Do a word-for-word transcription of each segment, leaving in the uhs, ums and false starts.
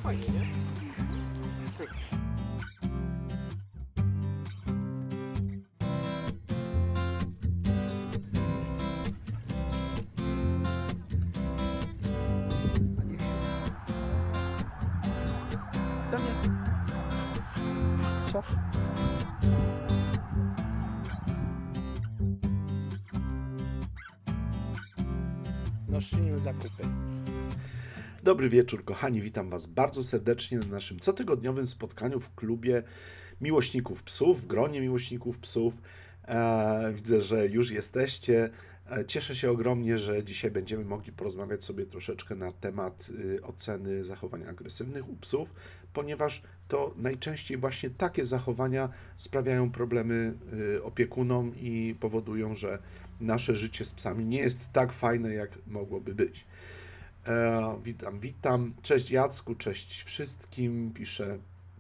fajnie, nie? Do mnie. Co? No, szynimy zakupy. Dobry wieczór, kochani. Witam Was bardzo serdecznie na naszym cotygodniowym spotkaniu w klubie miłośników psów, w gronie miłośników psów. E, widzę, że już jesteście. E, cieszę się ogromnie, że dzisiaj będziemy mogli porozmawiać sobie troszeczkę na temat y, oceny zachowań agresywnych u psów, ponieważ to najczęściej właśnie takie zachowania sprawiają problemy y, opiekunom i powodują, że nasze życie z psami nie jest tak fajne, jak mogłoby być. E, witam, witam. Cześć Jacku, cześć wszystkim. Pisze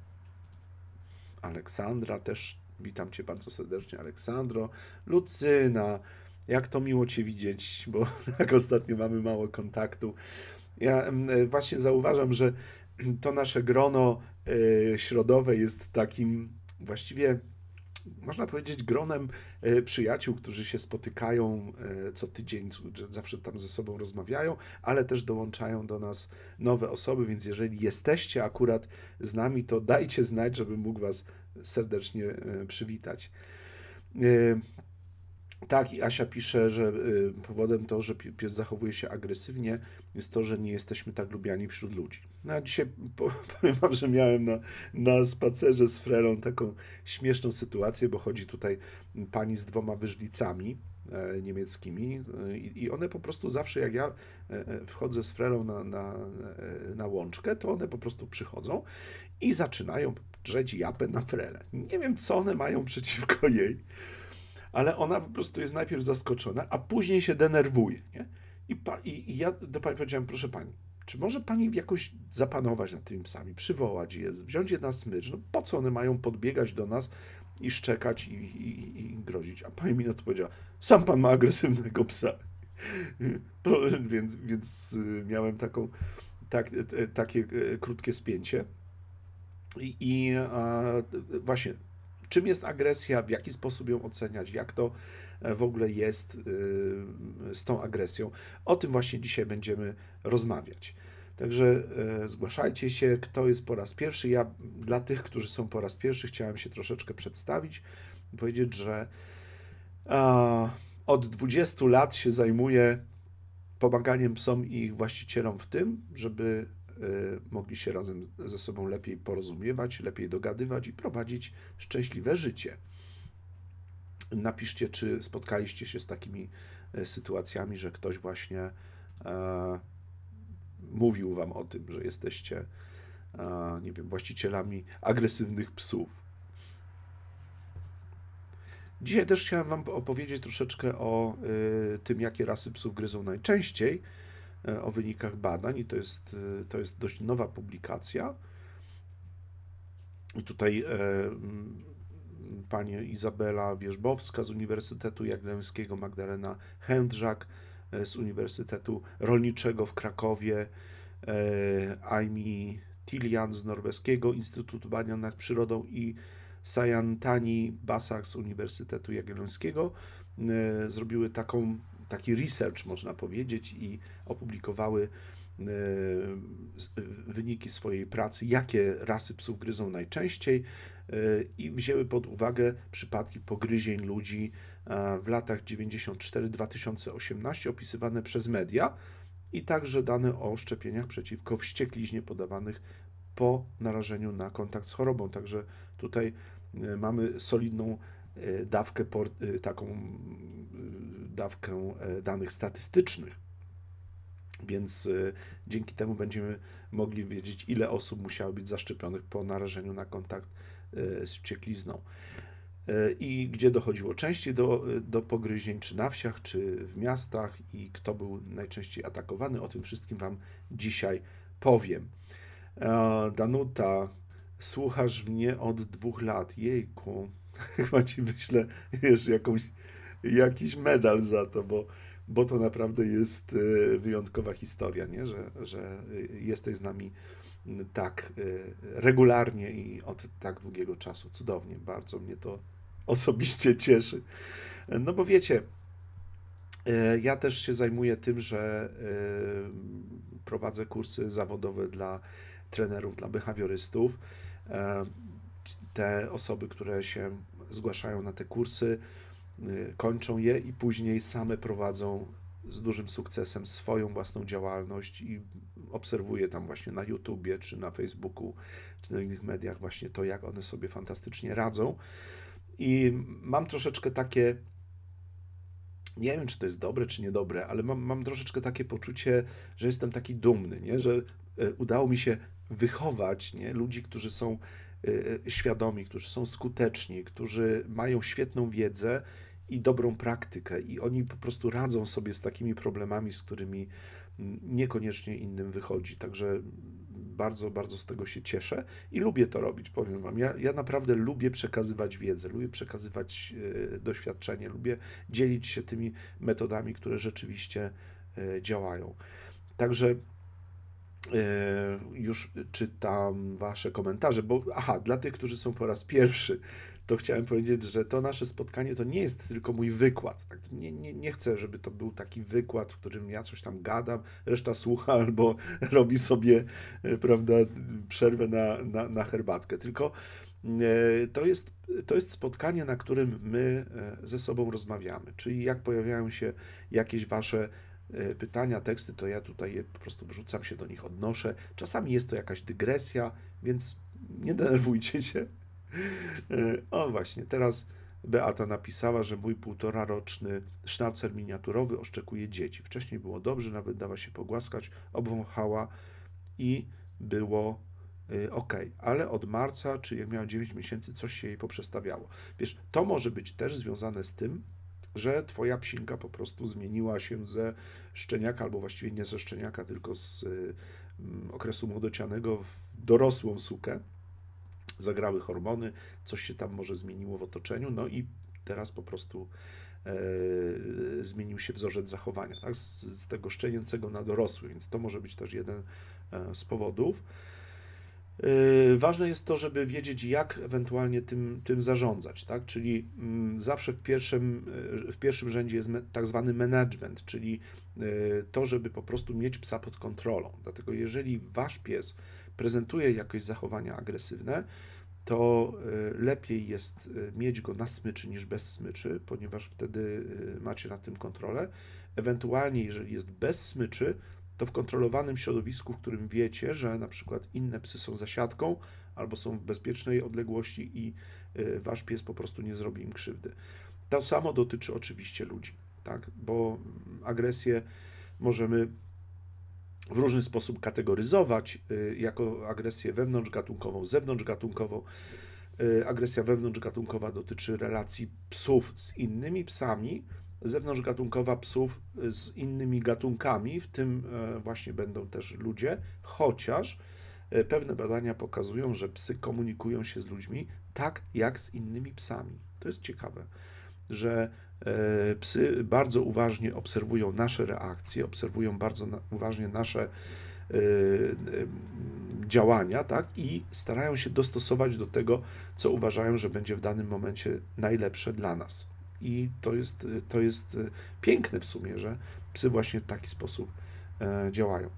Aleksandra, też witam Cię bardzo serdecznie, Aleksandro. Lucyna, jak to miło Cię widzieć, bo tak ostatnio mamy mało kontaktu. Ja e, właśnie zauważam, że to nasze grono e, środowe jest takim właściwie, można powiedzieć, gronem e, przyjaciół, którzy się spotykają e, co tydzień, że zawsze tam ze sobą rozmawiają, ale też dołączają do nas nowe osoby, więc jeżeli jesteście akurat z nami, to dajcie znać, żebym mógł Was serdecznie e, przywitać. E, Tak, i Asia pisze, że y, powodem to, że pie- pies zachowuje się agresywnie, jest to, że nie jesteśmy tak lubiani wśród ludzi. No, a dzisiaj po- powiem Wam, że miałem na, na spacerze z Frelą taką śmieszną sytuację, bo chodzi tutaj pani z dwoma wyżlicami e, niemieckimi e, i i one po prostu zawsze, jak ja e, e, wchodzę z Frelą na, na, e, na łączkę, to one po prostu przychodzą i zaczynają drzeć japę na Frelę. Nie wiem, co one mają przeciwko jej, ale ona po prostu jest najpierw zaskoczona, a później się denerwuje, nie? I, pa, i, i ja do pani powiedziałem, proszę pani, czy może pani jakoś zapanować nad tymi psami, przywołać je, wziąć je na smycz, no po co one mają podbiegać do nas i szczekać i, i, i grozić? A pani mi na to powiedziała, sam pan ma agresywnego psa. Więc, więc miałem taką, tak, takie krótkie spięcie. I, i a, właśnie, czym jest agresja, w jaki sposób ją oceniać, jak to w ogóle jest y, z tą agresją. O tym właśnie dzisiaj będziemy rozmawiać. Także y, zgłaszajcie się, kto jest po raz pierwszy. Ja dla tych, którzy są po raz pierwszy, chciałem się troszeczkę przedstawić i powiedzieć, że a, od dwudziestu lat się zajmuję pomaganiem psom i ich właścicielom w tym, żeby y, mogli się razem ze sobą lepiej porozumiewać, lepiej dogadywać i prowadzić szczęśliwe życie. Napiszcie, czy spotkaliście się z takimi e, sytuacjami, że ktoś właśnie e, mówił Wam o tym, że jesteście, e, nie wiem, właścicielami agresywnych psów. Dzisiaj też chciałem Wam opowiedzieć troszeczkę o y, tym, jakie rasy psów gryzą najczęściej, y, o wynikach badań, i to jest, y, to jest dość nowa publikacja. I tutaj y, pani Izabela Wierzbowska z Uniwersytetu Jagiellońskiego, Magdalena Chędrzak y, z Uniwersytetu Rolniczego w Krakowie, y, Aimi Tilian z Norweskiego Instytutu Badań nad Przyrodą i Sayantani Basak z Uniwersytetu Jagiellońskiego e, zrobiły taką, taki research, można powiedzieć, i opublikowały e, wyniki swojej pracy, jakie rasy psów gryzą najczęściej, e, i wzięły pod uwagę przypadki pogryzień ludzi e, w latach dziewięćdziesiąt cztery do dwa tysiące osiemnastego opisywane przez media, i także dane o szczepieniach przeciwko wściekliźnie podawanych po narażeniu na kontakt z chorobą. Także tutaj mamy solidną dawkę, taką dawkę danych statystycznych, więc dzięki temu będziemy mogli wiedzieć, ile osób musiało być zaszczepionych po narażeniu na kontakt z wścieklizną i gdzie dochodziło częściej do, do pogryzień, czy na wsiach, czy w miastach, i kto był najczęściej atakowany. O tym wszystkim Wam dzisiaj powiem. Danuta, słuchasz mnie od dwóch lat. Jejku, chyba ci wyślę wiesz, jakąś, jakiś medal za to, bo, bo to naprawdę jest wyjątkowa historia, nie? Że, że jesteś z nami tak regularnie i od tak długiego czasu. Cudownie, bardzo mnie to osobiście cieszy. No bo wiecie, ja też się zajmuję tym, że prowadzę kursy zawodowe dla trenerów, dla behawiorystów. Te osoby, które się zgłaszają na te kursy, kończą je i później same prowadzą z dużym sukcesem swoją własną działalność i obserwuję tam właśnie na YouTubie, czy na Facebooku, czy na innych mediach właśnie to, jak one sobie fantastycznie radzą. I mam troszeczkę takie, nie wiem, czy to jest dobre, czy niedobre, ale mam, mam troszeczkę takie poczucie, że jestem taki dumny, nie? Że udało mi się wychować, nie? Ludzi, którzy są świadomi, którzy są skuteczni, którzy mają świetną wiedzę i dobrą praktykę i oni po prostu radzą sobie z takimi problemami, z którymi niekoniecznie innym wychodzi. Także bardzo, bardzo z tego się cieszę i lubię to robić, powiem Wam. Ja, ja naprawdę lubię przekazywać wiedzę, lubię przekazywać e, doświadczenie, lubię dzielić się tymi metodami, które rzeczywiście e, działają. Także e, już czytam Wasze komentarze, bo aha, dla tych, którzy są po raz pierwszy, to chciałem powiedzieć, że to nasze spotkanie to nie jest tylko mój wykład. Tak? Nie, nie, nie chcę, żeby to był taki wykład, w którym ja coś tam gadam, reszta słucha albo robi sobie, prawda, przerwę na, na, na herbatkę. Tylko to jest, to jest spotkanie, na którym my ze sobą rozmawiamy. Czyli jak pojawiają się jakieś Wasze pytania, teksty, to ja tutaj je po prostu wrzucam się do nich, odnoszę. Czasami jest to jakaś dygresja, więc nie denerwujcie się. O właśnie, teraz Beata napisała, że mój półtoraroczny sznaucer miniaturowy oszczekuje dzieci. Wcześniej było dobrze, nawet dała się pogłaskać, obwąchała i było ok. Ale od marca, czy jak miała dziewięć miesięcy, coś się jej poprzestawiało. Wiesz, to może być też związane z tym, że twoja psinka po prostu zmieniła się ze szczeniaka, albo właściwie nie ze szczeniaka, tylko z okresu młodocianego w dorosłą sukę. Zagrały hormony, coś się tam może zmieniło w otoczeniu, no i teraz po prostu e, zmienił się wzorzec zachowania, tak? z, z tego szczenięcego na dorosły, więc to może być też jeden e, z powodów. E, ważne jest to, żeby wiedzieć, jak ewentualnie tym, tym zarządzać, tak? Czyli m, zawsze w pierwszym, w pierwszym rzędzie jest me, tak zwany management, czyli e, to, żeby po prostu mieć psa pod kontrolą. Dlatego jeżeli wasz pies prezentuje jakieś zachowania agresywne, to lepiej jest mieć go na smyczy niż bez smyczy, ponieważ wtedy macie nad tym kontrolę. Ewentualnie, jeżeli jest bez smyczy, to w kontrolowanym środowisku, w którym wiecie, że na przykład inne psy są za siatką albo są w bezpiecznej odległości i wasz pies po prostu nie zrobi im krzywdy. To samo dotyczy oczywiście ludzi, tak? Bo agresję możemy w różny sposób kategoryzować, jako agresję wewnątrzgatunkową, zewnątrzgatunkową. Agresja wewnątrzgatunkowa dotyczy relacji psów z innymi psami, zewnątrzgatunkowa psów z innymi gatunkami, w tym właśnie będą też ludzie, chociaż pewne badania pokazują, że psy komunikują się z ludźmi tak jak z innymi psami. To jest ciekawe, że psy bardzo uważnie obserwują nasze reakcje, obserwują bardzo uważnie nasze działania, tak? I starają się dostosować do tego, co uważają, że będzie w danym momencie najlepsze dla nas. I to jest, to jest piękne w sumie, że psy właśnie w taki sposób działają.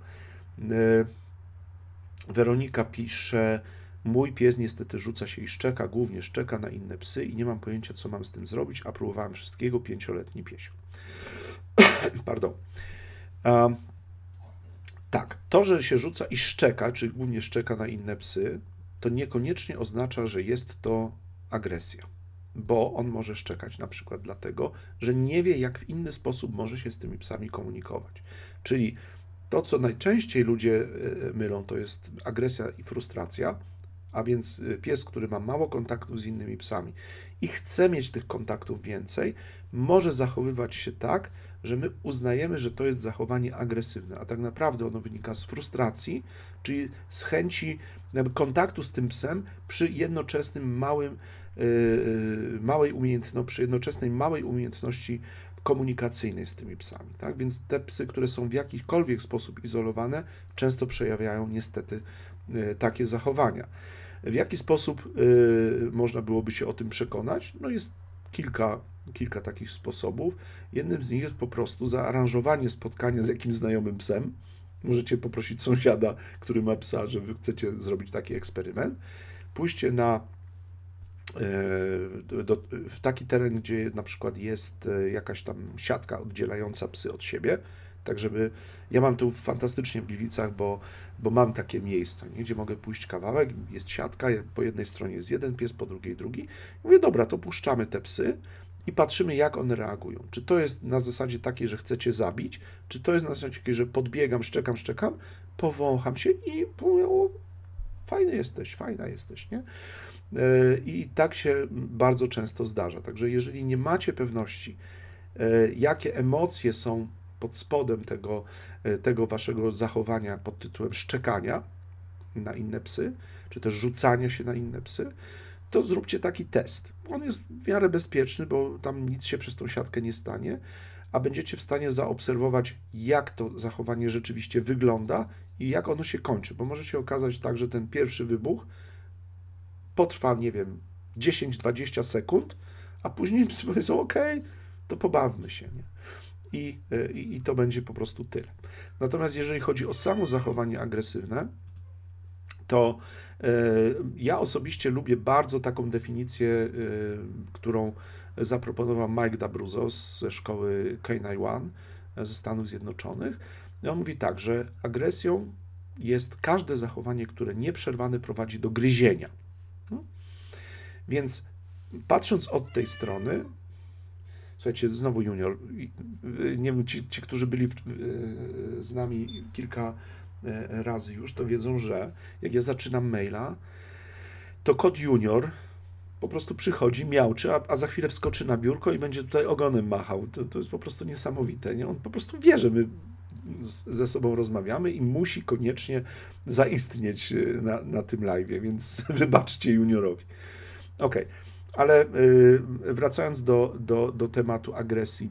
Weronika pisze: mój pies niestety rzuca się i szczeka, głównie szczeka na inne psy i nie mam pojęcia, co mam z tym zrobić, a próbowałem wszystkiego, pięcioletni piesio. Pardon. Um, tak, to, że się rzuca i szczeka, czyli głównie szczeka na inne psy, to niekoniecznie oznacza, że jest to agresja, bo on może szczekać na przykład dlatego, że nie wie, jak w inny sposób może się z tymi psami komunikować. Czyli to, co najczęściej ludzie mylą, to jest agresja i frustracja, a więc pies, który ma mało kontaktu z innymi psami i chce mieć tych kontaktów więcej, może zachowywać się tak, że my uznajemy, że to jest zachowanie agresywne, a tak naprawdę ono wynika z frustracji, czyli z chęci kontaktu z tym psem przy jednoczesnym małym, małej umiejętności, przy jednoczesnej małej umiejętności komunikacyjnej z tymi psami. Tak? Więc te psy, które są w jakikolwiek sposób izolowane, często przejawiają niestety takie zachowania. W jaki sposób można byłoby się o tym przekonać? No jest kilka, kilka takich sposobów. Jednym z nich jest po prostu zaaranżowanie spotkania z jakimś znajomym psem. Możecie poprosić sąsiada, który ma psa, że wy chcecie zrobić taki eksperyment. Pójście na do, w taki teren, gdzie na przykład jest jakaś tam siatka oddzielająca psy od siebie, tak żeby, ja mam tu fantastycznie w Gliwicach, bo, bo mam takie miejsca, nie, gdzie mogę pójść kawałek, jest siatka, po jednej stronie jest jeden pies, po drugiej drugi. I mówię, dobra, to puszczamy te psy i patrzymy, jak one reagują. Czy to jest na zasadzie takiej, że chcecie zabić, czy to jest na zasadzie takiej, że podbiegam, szczekam, szczekam, powącham się i mówię, o, fajny jesteś, fajna jesteś, nie? I tak się bardzo często zdarza. Także jeżeli nie macie pewności, jakie emocje są pod spodem tego, tego waszego zachowania pod tytułem szczekania na inne psy, czy też rzucania się na inne psy, to zróbcie taki test. On jest w miarę bezpieczny, bo tam nic się przez tą siatkę nie stanie, a będziecie w stanie zaobserwować, jak to zachowanie rzeczywiście wygląda i jak ono się kończy, bo może się okazać tak, że ten pierwszy wybuch potrwa, nie wiem, dziesięć dwadzieścia sekund, a później psy powiedzą, ok, to pobawmy się, nie? I, i, I to będzie po prostu tyle. Natomiast jeżeli chodzi o samo zachowanie agresywne, to y, ja osobiście lubię bardzo taką definicję, y, którą zaproponował Mike D'Abruzzo ze szkoły K dziewięć jeden ze Stanów Zjednoczonych. I on mówi tak, że agresją jest każde zachowanie, które nieprzerwane prowadzi do gryzienia. No? Więc patrząc od tej strony, słuchajcie, znowu junior, nie wiem, ci, ci którzy byli w, z nami kilka razy już, to wiedzą, że jak ja zaczynam maila, to kot junior po prostu przychodzi, miauczy, a, a za chwilę wskoczy na biurko i będzie tutaj ogonem machał. To, to jest po prostu niesamowite. Nie? On po prostu wie, że my z, ze sobą rozmawiamy i musi koniecznie zaistnieć na, na tym live'ie, więc wybaczcie juniorowi. Ok, ale y, wracając do, do, do tematu agresji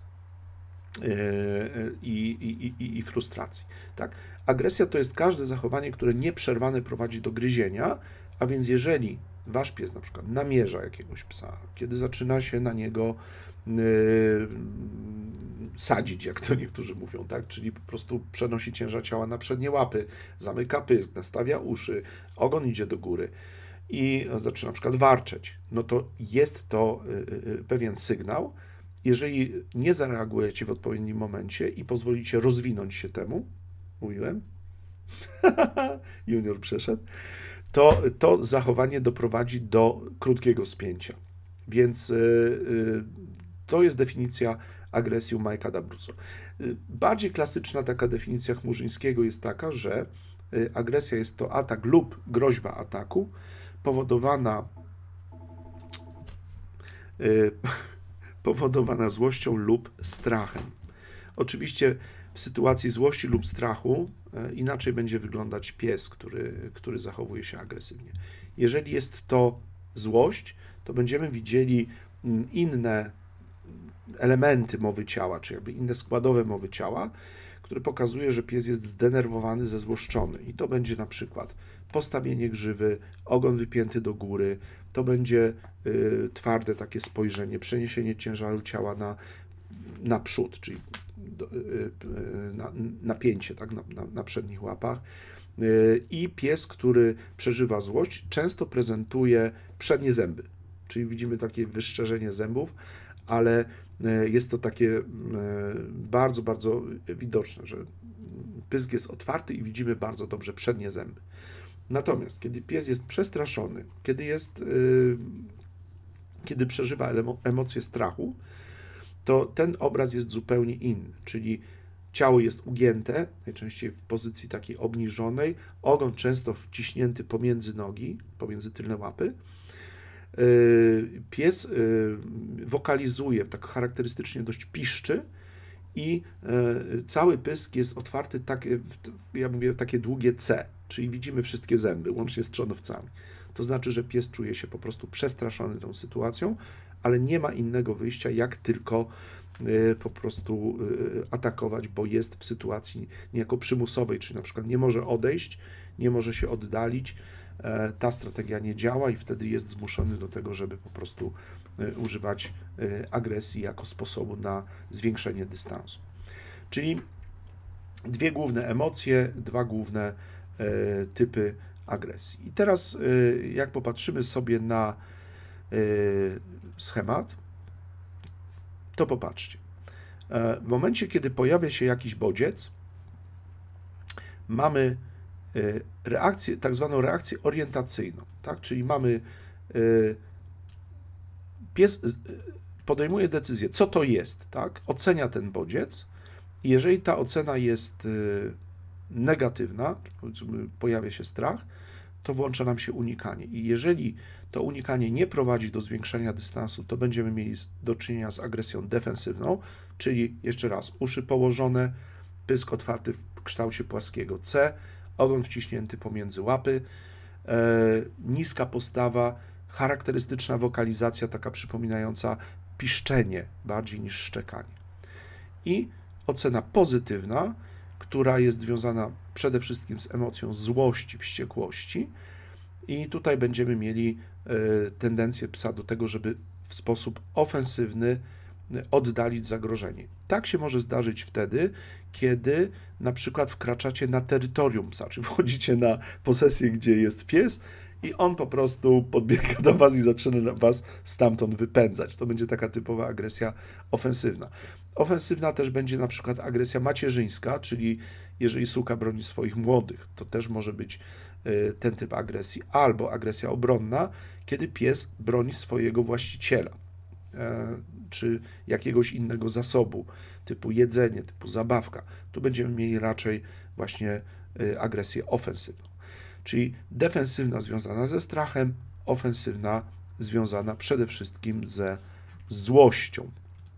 y, i, i, i, i frustracji. Tak? Agresja to jest każde zachowanie, które nieprzerwane prowadzi do gryzienia, a więc jeżeli wasz pies na przykład namierza jakiegoś psa, kiedy zaczyna się na niego yy, sadzić, jak to niektórzy mówią, tak? Czyli po prostu przenosi ciężar ciała na przednie łapy, zamyka pysk, nastawia uszy, ogon idzie do góry i zaczyna na przykład warczeć, no to jest to yy, pewien sygnał. Jeżeli nie zareagujecie w odpowiednim momencie i pozwolicie rozwinąć się temu, mówiłem, junior przeszedł, to, to zachowanie doprowadzi do krótkiego spięcia. Więc yy, yy, to jest definicja agresji u Mike'a D'Abruzzo. Yy, bardziej klasyczna taka definicja Chmurzyńskiego jest taka, że yy, agresja jest to atak lub groźba ataku powodowana, yy, powodowana złością lub strachem. Oczywiście w sytuacji złości lub strachu inaczej będzie wyglądać pies, który, który zachowuje się agresywnie. Jeżeli jest to złość, to będziemy widzieli inne elementy mowy ciała, czy jakby inne składowe mowy ciała, które pokazuje, że pies jest zdenerwowany, zezłoszczony. I to będzie na przykład postawienie grzywy, ogon wypięty do góry, to będzie y, twarde takie spojrzenie, przeniesienie ciężaru ciała na, na przód, czyli Na, napięcie tak, na, na, na przednich łapach. I pies, który przeżywa złość, często prezentuje przednie zęby, czyli widzimy takie wyszczerzenie zębów, ale jest to takie bardzo, bardzo widoczne, że pysk jest otwarty i widzimy bardzo dobrze przednie zęby. Natomiast kiedy pies jest przestraszony, kiedy jest, kiedy przeżywa emocje strachu, to ten obraz jest zupełnie inny, czyli ciało jest ugięte, najczęściej w pozycji takiej obniżonej, ogon często wciśnięty pomiędzy nogi, pomiędzy tylne łapy. Pies wokalizuje, tak charakterystycznie dość piszczy i cały pysk jest otwarty, tak, ja mówię, takie długie C, czyli widzimy wszystkie zęby, łącznie z trzonowcami. To znaczy, że pies czuje się po prostu przestraszony tą sytuacją, ale nie ma innego wyjścia, jak tylko po prostu atakować, bo jest w sytuacji niejako przymusowej, czyli na przykład nie może odejść, nie może się oddalić, ta strategia nie działa i wtedy jest zmuszony do tego, żeby po prostu używać agresji jako sposobu na zwiększenie dystansu. Czyli dwie główne emocje, dwa główne typy agresji. I teraz jak popatrzymy sobie na schemat, to popatrzcie. W momencie, kiedy pojawia się jakiś bodziec, mamy reakcję, tak zwaną reakcję orientacyjną, tak? Czyli mamy pies podejmuje decyzję, co to jest, tak? Ocenia ten bodziec i jeżeli ta ocena jest negatywna, powiedzmy, pojawia się strach, to włącza nam się unikanie. I jeżeli to unikanie nie prowadzi do zwiększenia dystansu, to będziemy mieli do czynienia z agresją defensywną, czyli jeszcze raz, uszy położone, pysk otwarty w kształcie płaskiego C, ogon wciśnięty pomiędzy łapy, e, niska postawa, charakterystyczna wokalizacja, taka przypominająca piszczenie bardziej niż szczekanie. I ocena pozytywna, która jest związana przede wszystkim z emocją złości, wściekłości i tutaj będziemy mieli tendencję psa do tego, żeby w sposób ofensywny oddalić zagrożenie. Tak się może zdarzyć wtedy, kiedy na przykład wkraczacie na terytorium psa, czy wchodzicie na posesję, gdzie jest pies i on po prostu podbiega do was i zaczyna was stamtąd wypędzać. To będzie taka typowa agresja ofensywna. Ofensywna też będzie na przykład agresja macierzyńska, czyli jeżeli suka broni swoich młodych, to też może być ten typ agresji, albo agresja obronna, kiedy pies broni swojego właściciela, czy jakiegoś innego zasobu, typu jedzenie, typu zabawka. Tu będziemy mieli raczej właśnie agresję ofensywną. Czyli defensywna związana ze strachem, ofensywna związana przede wszystkim ze złością.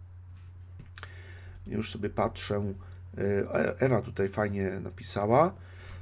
Już sobie patrzę, Ewa tutaj fajnie napisała.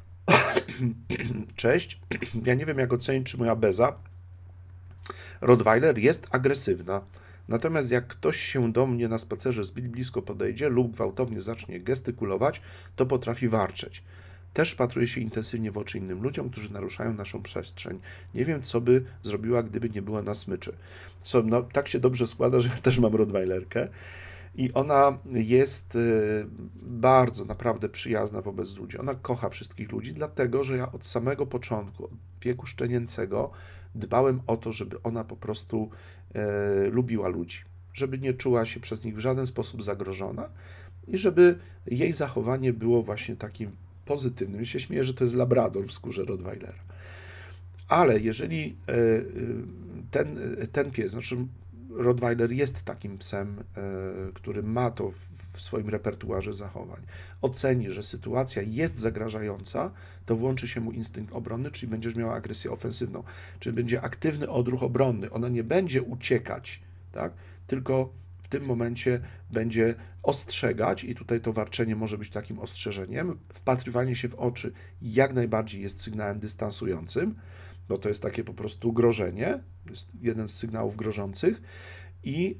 Cześć, ja nie wiem, jak ocenić, czy moja Beza Rottweiler jest agresywna. Natomiast jak ktoś się do mnie na spacerze zbyt blisko podejdzie lub gwałtownie zacznie gestykulować, to potrafi warczeć. Też patruje się intensywnie w oczy innym ludziom, którzy naruszają naszą przestrzeń. Nie wiem, co by zrobiła, gdyby nie była na smyczy. Co, no, tak się dobrze składa, że ja też mam Rottweilerkę. I ona jest bardzo, naprawdę przyjazna wobec ludzi. Ona kocha wszystkich ludzi, dlatego że ja od samego początku, od wieku szczenięcego, dbałem o to, żeby ona po prostu e, lubiła ludzi, żeby nie czuła się przez nich w żaden sposób zagrożona i żeby jej zachowanie było właśnie takim pozytywnym. Ja się śmieję, że to jest labrador w skórze Rottweilera. Ale jeżeli e, ten, ten pies, znaczy Rottweiler jest takim psem, który ma to w swoim repertuarze zachowań. Oceni, że sytuacja jest zagrażająca, to włączy się mu instynkt obronny, czyli będziesz miała agresję ofensywną, czyli będzie aktywny odruch obronny. Ona nie będzie uciekać, tak? Tylko w tym momencie będzie ostrzegać i tutaj to warczenie może być takim ostrzeżeniem. Wpatrywanie się w oczy jak najbardziej jest sygnałem dystansującym, bo to jest takie po prostu grożenie, jest jeden z sygnałów grożących i,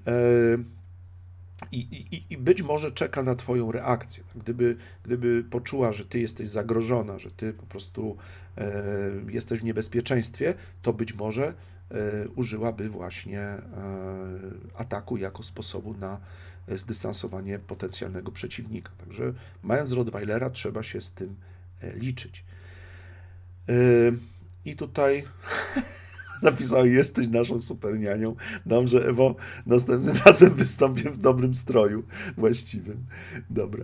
i, i, i być może czeka na Twoją reakcję. Gdyby, gdyby poczuła, że Ty jesteś zagrożona, że Ty po prostu e, jesteś w niebezpieczeństwie, to być może e, użyłaby właśnie e, ataku jako sposobu na zdystansowanie potencjalnego przeciwnika. Także mając Rottweilera, trzeba się z tym e, liczyć. E, I tutaj napisał, jesteś naszą supernianią. Dobrze, Ewo, następnym razem wystąpię w dobrym stroju właściwym. Dobra.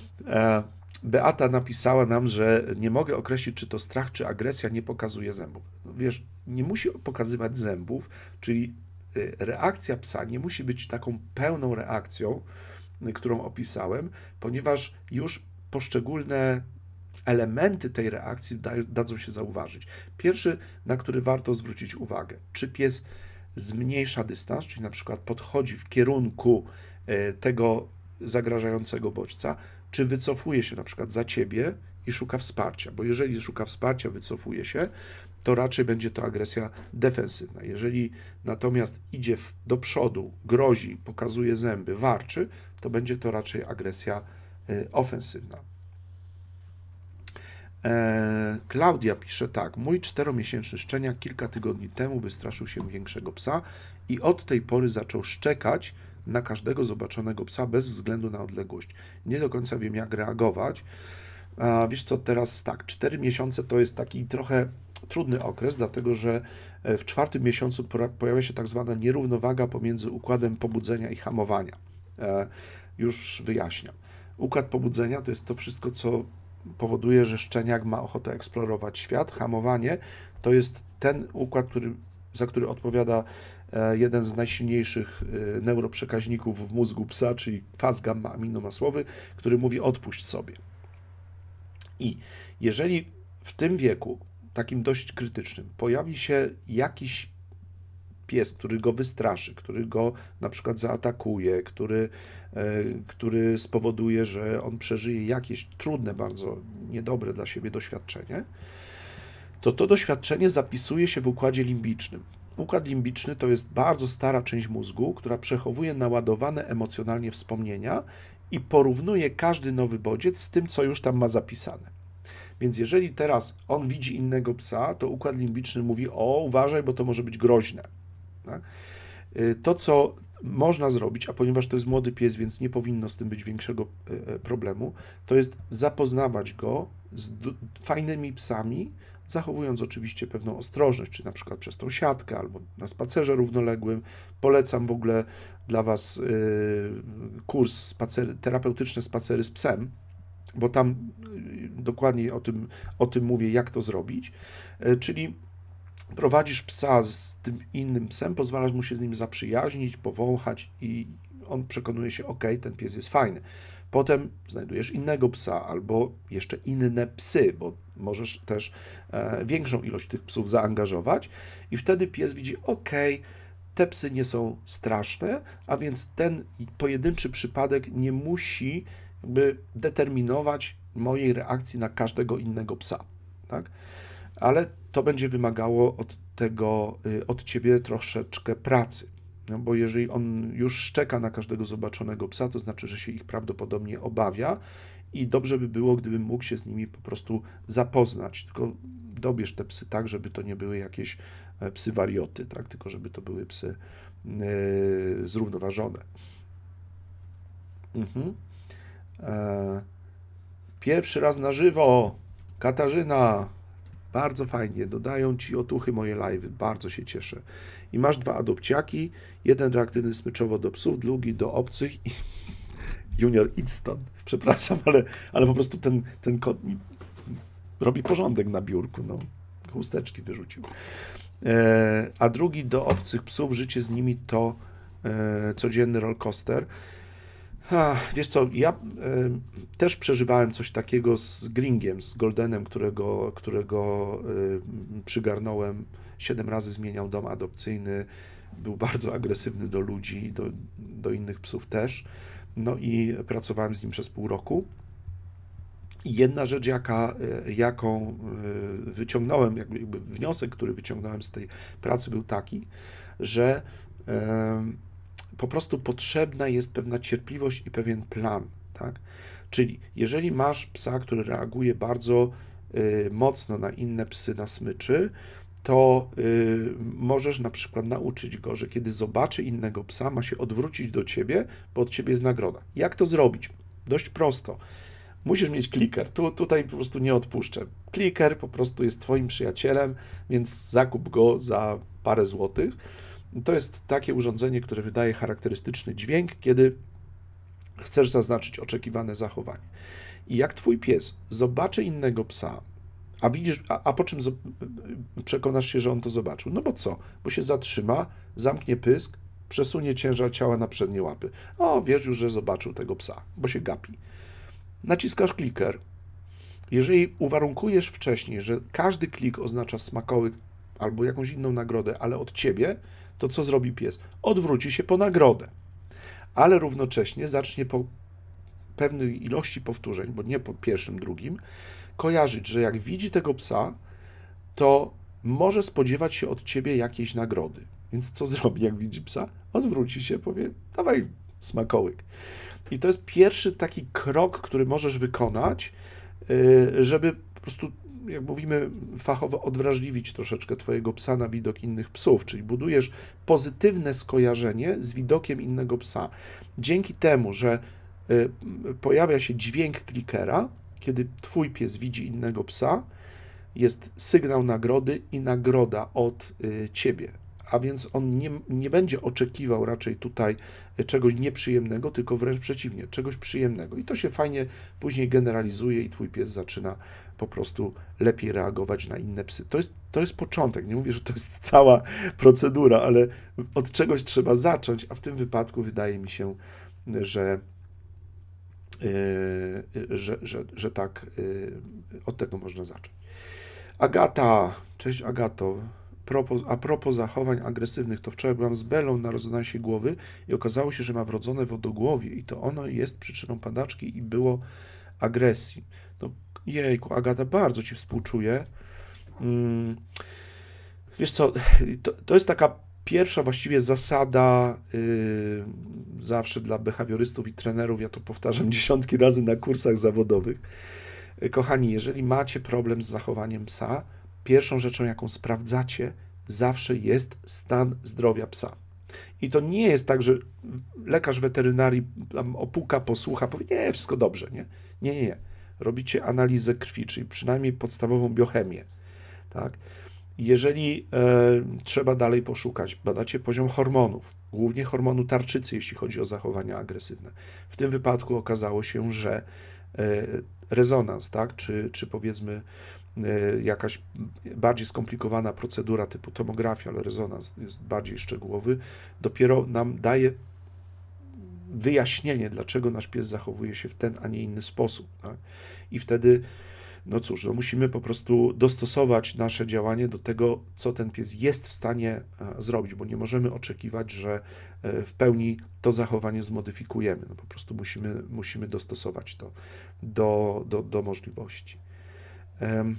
Beata napisała nam, że nie mogę określić, czy to strach, czy agresja, nie pokazuje zębów. Wiesz, nie musi pokazywać zębów, czyli reakcja psa nie musi być taką pełną reakcją, którą opisałem, ponieważ już poszczególne elementy tej reakcji da, dadzą się zauważyć. Pierwszy, na który warto zwrócić uwagę, czy pies zmniejsza dystans, czyli na przykład podchodzi w kierunku tego zagrażającego bodźca, czy wycofuje się na przykład za ciebie i szuka wsparcia, bo jeżeli szuka wsparcia, wycofuje się, to raczej będzie to agresja defensywna. Jeżeli natomiast idzie w, do przodu, grozi, pokazuje zęby, warczy, to będzie to raczej agresja y, ofensywna. E, Klaudia pisze tak, mój czteromiesięczny szczeniak kilka tygodni temu wystraszył się większego psa i od tej pory zaczął szczekać na każdego zobaczonego psa bez względu na odległość. Nie do końca wiem, jak reagować. A wiesz co, teraz tak, cztery miesiące to jest taki trochę trudny okres, dlatego że w czwartym miesiącu pojawia się tak zwana nierównowaga pomiędzy układem pobudzenia i hamowania. E, już wyjaśniam. Układ pobudzenia to jest to wszystko, co powoduje, że szczeniak ma ochotę eksplorować świat. Hamowanie to jest ten układ, który, za który odpowiada jeden z najsilniejszych neuroprzekaźników w mózgu psa, czyli kwas gamma-aminomasłowy, który mówi odpuść sobie. I jeżeli w tym wieku, takim dość krytycznym, pojawi się jakiś pies, który go wystraszy, który go na przykład zaatakuje, który, który spowoduje, że on przeżyje jakieś trudne, bardzo niedobre dla siebie doświadczenie, to to doświadczenie zapisuje się w układzie limbicznym. Układ limbiczny to jest bardzo stara część mózgu, która przechowuje naładowane emocjonalnie wspomnienia i porównuje każdy nowy bodziec z tym, co już tam ma zapisane. Więc jeżeli teraz on widzi innego psa, to układ limbiczny mówi: o, uważaj, bo to może być groźne. Tak? To, co można zrobić, a ponieważ to jest młody pies, więc nie powinno z tym być większego problemu, to jest zapoznawać go z fajnymi psami, zachowując oczywiście pewną ostrożność, czy na przykład przez tą siatkę, albo na spacerze równoległym. Polecam w ogóle dla Was kurs spacery, terapeutyczne spacery z psem, bo tam dokładnie o tym, o tym mówię, jak to zrobić. Czyli prowadzisz psa z tym innym psem, pozwalasz mu się z nim zaprzyjaźnić, powąchać i on przekonuje się: ok, ten pies jest fajny. Potem znajdujesz innego psa albo jeszcze inne psy, bo możesz też e, większą ilość tych psów zaangażować i wtedy pies widzi: ok, te psy nie są straszne, a więc ten pojedynczy przypadek nie musi jakby determinować mojej reakcji na każdego innego psa, tak? Ale to będzie wymagało od tego, od ciebie troszeczkę pracy. No, bo jeżeli on już szczeka na każdego zobaczonego psa, to znaczy, że się ich prawdopodobnie obawia i dobrze by było, gdybym mógł się z nimi po prostu zapoznać. Tylko dobierz te psy tak, żeby to nie były jakieś psy warioty, tak? Tylko żeby to były psy yy, zrównoważone. Mhm. E, pierwszy raz na żywo, Katarzyna. Bardzo fajnie, dodają Ci otuchy moje live'y, bardzo się cieszę. I masz dwa adopciaki, jeden reaktywny smyczowo do psów, drugi do obcych i Junior idź stąd. Przepraszam, ale, ale po prostu ten, ten kot mi robi porządek na biurku, no. Chusteczki wyrzucił. E, a drugi do obcych psów, życie z nimi to e, codzienny rollercoaster. Wiesz co, ja y, też przeżywałem coś takiego z Gringiem, z Goldenem, którego, którego y, przygarnąłem, siedem razy zmieniał dom adopcyjny, był bardzo agresywny do ludzi, do, do innych psów też, no i pracowałem z nim przez pół roku. I jedna rzecz, jaka, jaką wyciągnąłem, jakby, jakby wniosek, który wyciągnąłem z tej pracy był taki, że y, po prostu potrzebna jest pewna cierpliwość i pewien plan, tak? Czyli jeżeli masz psa, który reaguje bardzo y, mocno na inne psy, na smyczy, to y, możesz na przykład nauczyć go, że kiedy zobaczy innego psa, ma się odwrócić do ciebie, bo od ciebie jest nagroda. Jak to zrobić? Dość prosto. Musisz mieć kliker. Tu, tutaj po prostu nie odpuszczę. Kliker po prostu jest twoim przyjacielem, więc zakup go za parę złotych. To jest takie urządzenie, które wydaje charakterystyczny dźwięk, kiedy chcesz zaznaczyć oczekiwane zachowanie. I jak twój pies zobaczy innego psa, a widzisz, a, a po czym przekonasz się, że on to zobaczył? No bo co? Bo się zatrzyma, zamknie pysk, przesunie ciężar ciała na przednie łapy. O, wiesz już, że zobaczył tego psa, bo się gapi. Naciskasz kliker. Jeżeli uwarunkujesz wcześniej, że każdy klik oznacza smakołyk albo jakąś inną nagrodę, ale od ciebie, to co zrobi pies? Odwróci się po nagrodę, ale równocześnie zacznie po pewnej ilości powtórzeń, bo nie po pierwszym, drugim, kojarzyć, że jak widzi tego psa, to może spodziewać się od ciebie jakiejś nagrody. Więc co zrobi, jak widzi psa? Odwróci się, powie, dawaj smakołyk. I to jest pierwszy taki krok, który możesz wykonać, żeby po prostu, jak mówimy fachowo, odwrażliwić troszeczkę twojego psa na widok innych psów, czyli budujesz pozytywne skojarzenie z widokiem innego psa. Dzięki temu, że pojawia się dźwięk klikera, kiedy twój pies widzi innego psa, jest sygnał nagrody i nagroda od ciebie. A więc on nie, nie będzie oczekiwał raczej tutaj czegoś nieprzyjemnego, tylko wręcz przeciwnie, czegoś przyjemnego. I to się fajnie później generalizuje i twój pies zaczyna po prostu lepiej reagować na inne psy. To jest, to jest początek. Nie mówię, że to jest cała procedura, ale od czegoś trzeba zacząć, a w tym wypadku wydaje mi się, że, yy, że, że, że tak yy, od tego można zacząć. Agata, cześć Agato. A propos zachowań agresywnych, to wczoraj byłam z Belą na rezonansie głowy i okazało się, że ma wrodzone wodogłowie i to ono jest przyczyną padaczki i było agresji. No jejku, Agata, bardzo ci współczuję. Hmm. Wiesz co, to, to jest taka pierwsza właściwie zasada yy, zawsze dla behawiorystów i trenerów, ja to powtarzam dziesiątki razy na kursach zawodowych. Kochani, jeżeli macie problem z zachowaniem psa, pierwszą rzeczą, jaką sprawdzacie, zawsze jest stan zdrowia psa. I to nie jest tak, że lekarz weterynarii opuka, posłucha, powie, nie, wszystko dobrze, nie? Nie, nie, nie. Robicie analizę krwi, czyli przynajmniej podstawową biochemię, tak? Jeżeli e, trzeba dalej poszukać, badacie poziom hormonów, głównie hormonu tarczycy, jeśli chodzi o zachowania agresywne. W tym wypadku okazało się, że e, rezonans, tak, czy, czy powiedzmy jakaś bardziej skomplikowana procedura typu tomografia, ale rezonans jest bardziej szczegółowy, dopiero nam daje wyjaśnienie, dlaczego nasz pies zachowuje się w ten, a nie inny sposób. Tak? I wtedy, no cóż, no musimy po prostu dostosować nasze działanie do tego, co ten pies jest w stanie zrobić, bo nie możemy oczekiwać, że w pełni to zachowanie zmodyfikujemy. No po prostu musimy, musimy dostosować to do, do, do możliwości. Um,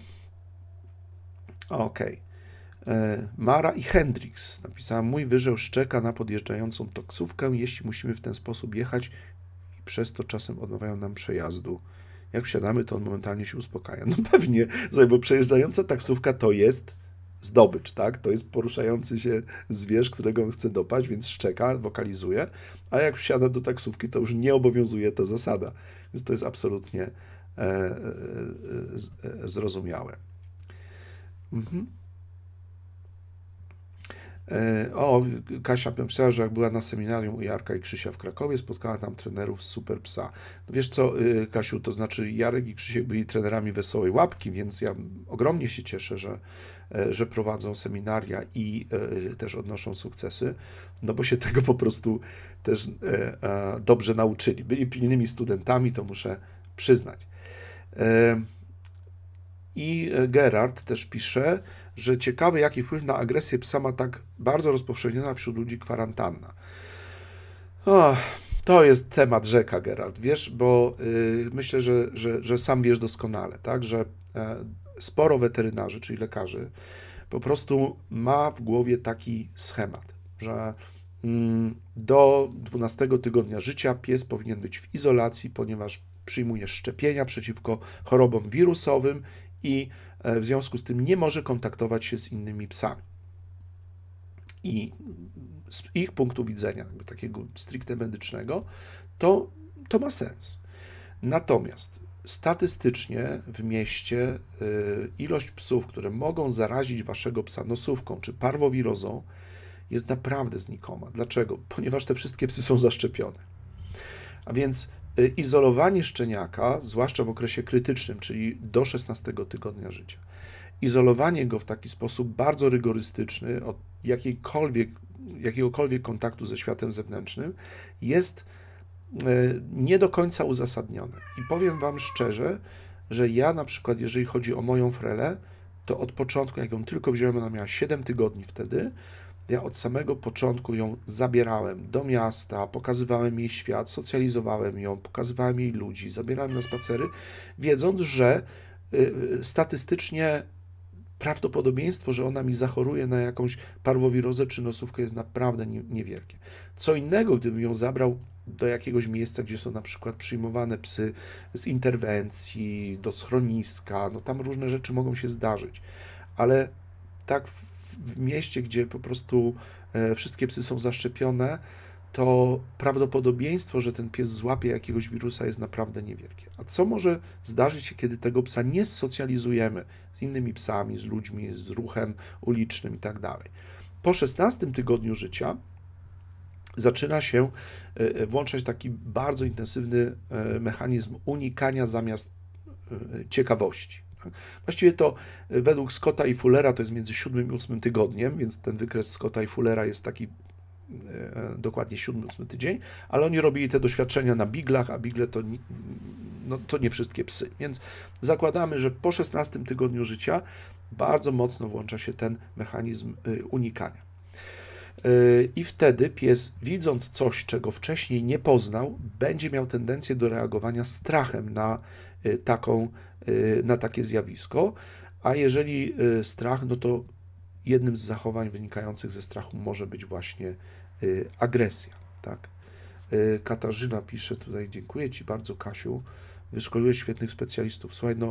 Okej. Okay. Mara i Hendrix napisała, mój wyżeł szczeka na podjeżdżającą taksówkę, jeśli musimy w ten sposób jechać i przez to czasem odmawiają nam przejazdu. Jak wsiadamy, to on momentalnie się uspokaja. No pewnie, bo przejeżdżająca taksówka to jest zdobycz, tak? To jest poruszający się zwierz, którego on chce dopaść, więc szczeka, wokalizuje, a jak wsiada do taksówki, to już nie obowiązuje ta zasada. Więc to jest absolutnie e, e, e, zrozumiałe. Mhm. E, o, Kasia napisała, że jak była na seminarium u Jarka i Krzysia w Krakowie, spotkała tam trenerów super psa. No wiesz co, Kasiu, to znaczy Jarek i Krzysiek byli trenerami Wesołej Łapki, więc ja ogromnie się cieszę, że, że prowadzą seminaria i e, też odnoszą sukcesy, no bo się tego po prostu też e, e, dobrze nauczyli. Byli pilnymi studentami, to muszę przyznać. E, I Gerard też pisze, że ciekawy, jaki wpływ na agresję psa ma tak bardzo rozpowszechniona wśród ludzi kwarantanna. O, to jest temat rzeka, Gerard, wiesz, bo y, myślę, że, że, że sam wiesz doskonale, tak, że e, sporo weterynarzy, czyli lekarzy, po prostu ma w głowie taki schemat, że mm, do dwunastego tygodnia życia pies powinien być w izolacji, ponieważ przyjmuje szczepienia przeciwko chorobom wirusowym i w związku z tym nie może kontaktować się z innymi psami. I z ich punktu widzenia, jakby takiego stricte medycznego, to, to ma sens. Natomiast statystycznie w mieście ilość psów, które mogą zarazić waszego psa nosówką czy parwowirozą, jest naprawdę znikoma. Dlaczego? Ponieważ te wszystkie psy są zaszczepione. A więc izolowanie szczeniaka, zwłaszcza w okresie krytycznym, czyli do szesnastego tygodnia życia, izolowanie go w taki sposób bardzo rygorystyczny od jakiejkolwiek, jakiegokolwiek kontaktu ze światem zewnętrznym jest nie do końca uzasadnione. I powiem wam szczerze, że ja na przykład, jeżeli chodzi o moją Frelę, to od początku, jak ją tylko wziąłem, ona miała siedem tygodni wtedy, ja od samego początku ją zabierałem do miasta, pokazywałem jej świat, socjalizowałem ją, pokazywałem jej ludzi, zabierałem na spacery, wiedząc, że statystycznie prawdopodobieństwo, że ona mi zachoruje na jakąś parwowirozę czy nosówkę jest naprawdę niewielkie. Co innego, gdybym ją zabrał do jakiegoś miejsca, gdzie są na przykład przyjmowane psy z interwencji, do schroniska, no tam różne rzeczy mogą się zdarzyć, ale tak w mieście, gdzie po prostu wszystkie psy są zaszczepione, to prawdopodobieństwo, że ten pies złapie jakiegoś wirusa jest naprawdę niewielkie. A co może zdarzyć się, kiedy tego psa nie socjalizujemy z innymi psami, z ludźmi, z ruchem ulicznym i tak dalej? Po szesnastym tygodniu życia zaczyna się włączać taki bardzo intensywny mechanizm unikania zamiast ciekawości. Właściwie to według Scotta i Fullera to jest między siódmym i ósmym tygodniem, więc ten wykres Scotta i Fullera jest taki dokładnie siódmy, ósmy tydzień, ale oni robili te doświadczenia na biglach, a bigle to, no, to nie wszystkie psy. Więc zakładamy, że po szesnastym tygodniu życia bardzo mocno włącza się ten mechanizm unikania. I wtedy pies, widząc coś, czego wcześniej nie poznał, będzie miał tendencję do reagowania strachem na, taką, na takie zjawisko, a jeżeli strach, no to jednym z zachowań wynikających ze strachu może być właśnie agresja. Tak? Katarzyna pisze tutaj, dziękuję Ci bardzo, Kasiu, wyszkoliłeś świetnych specjalistów. Słuchaj, no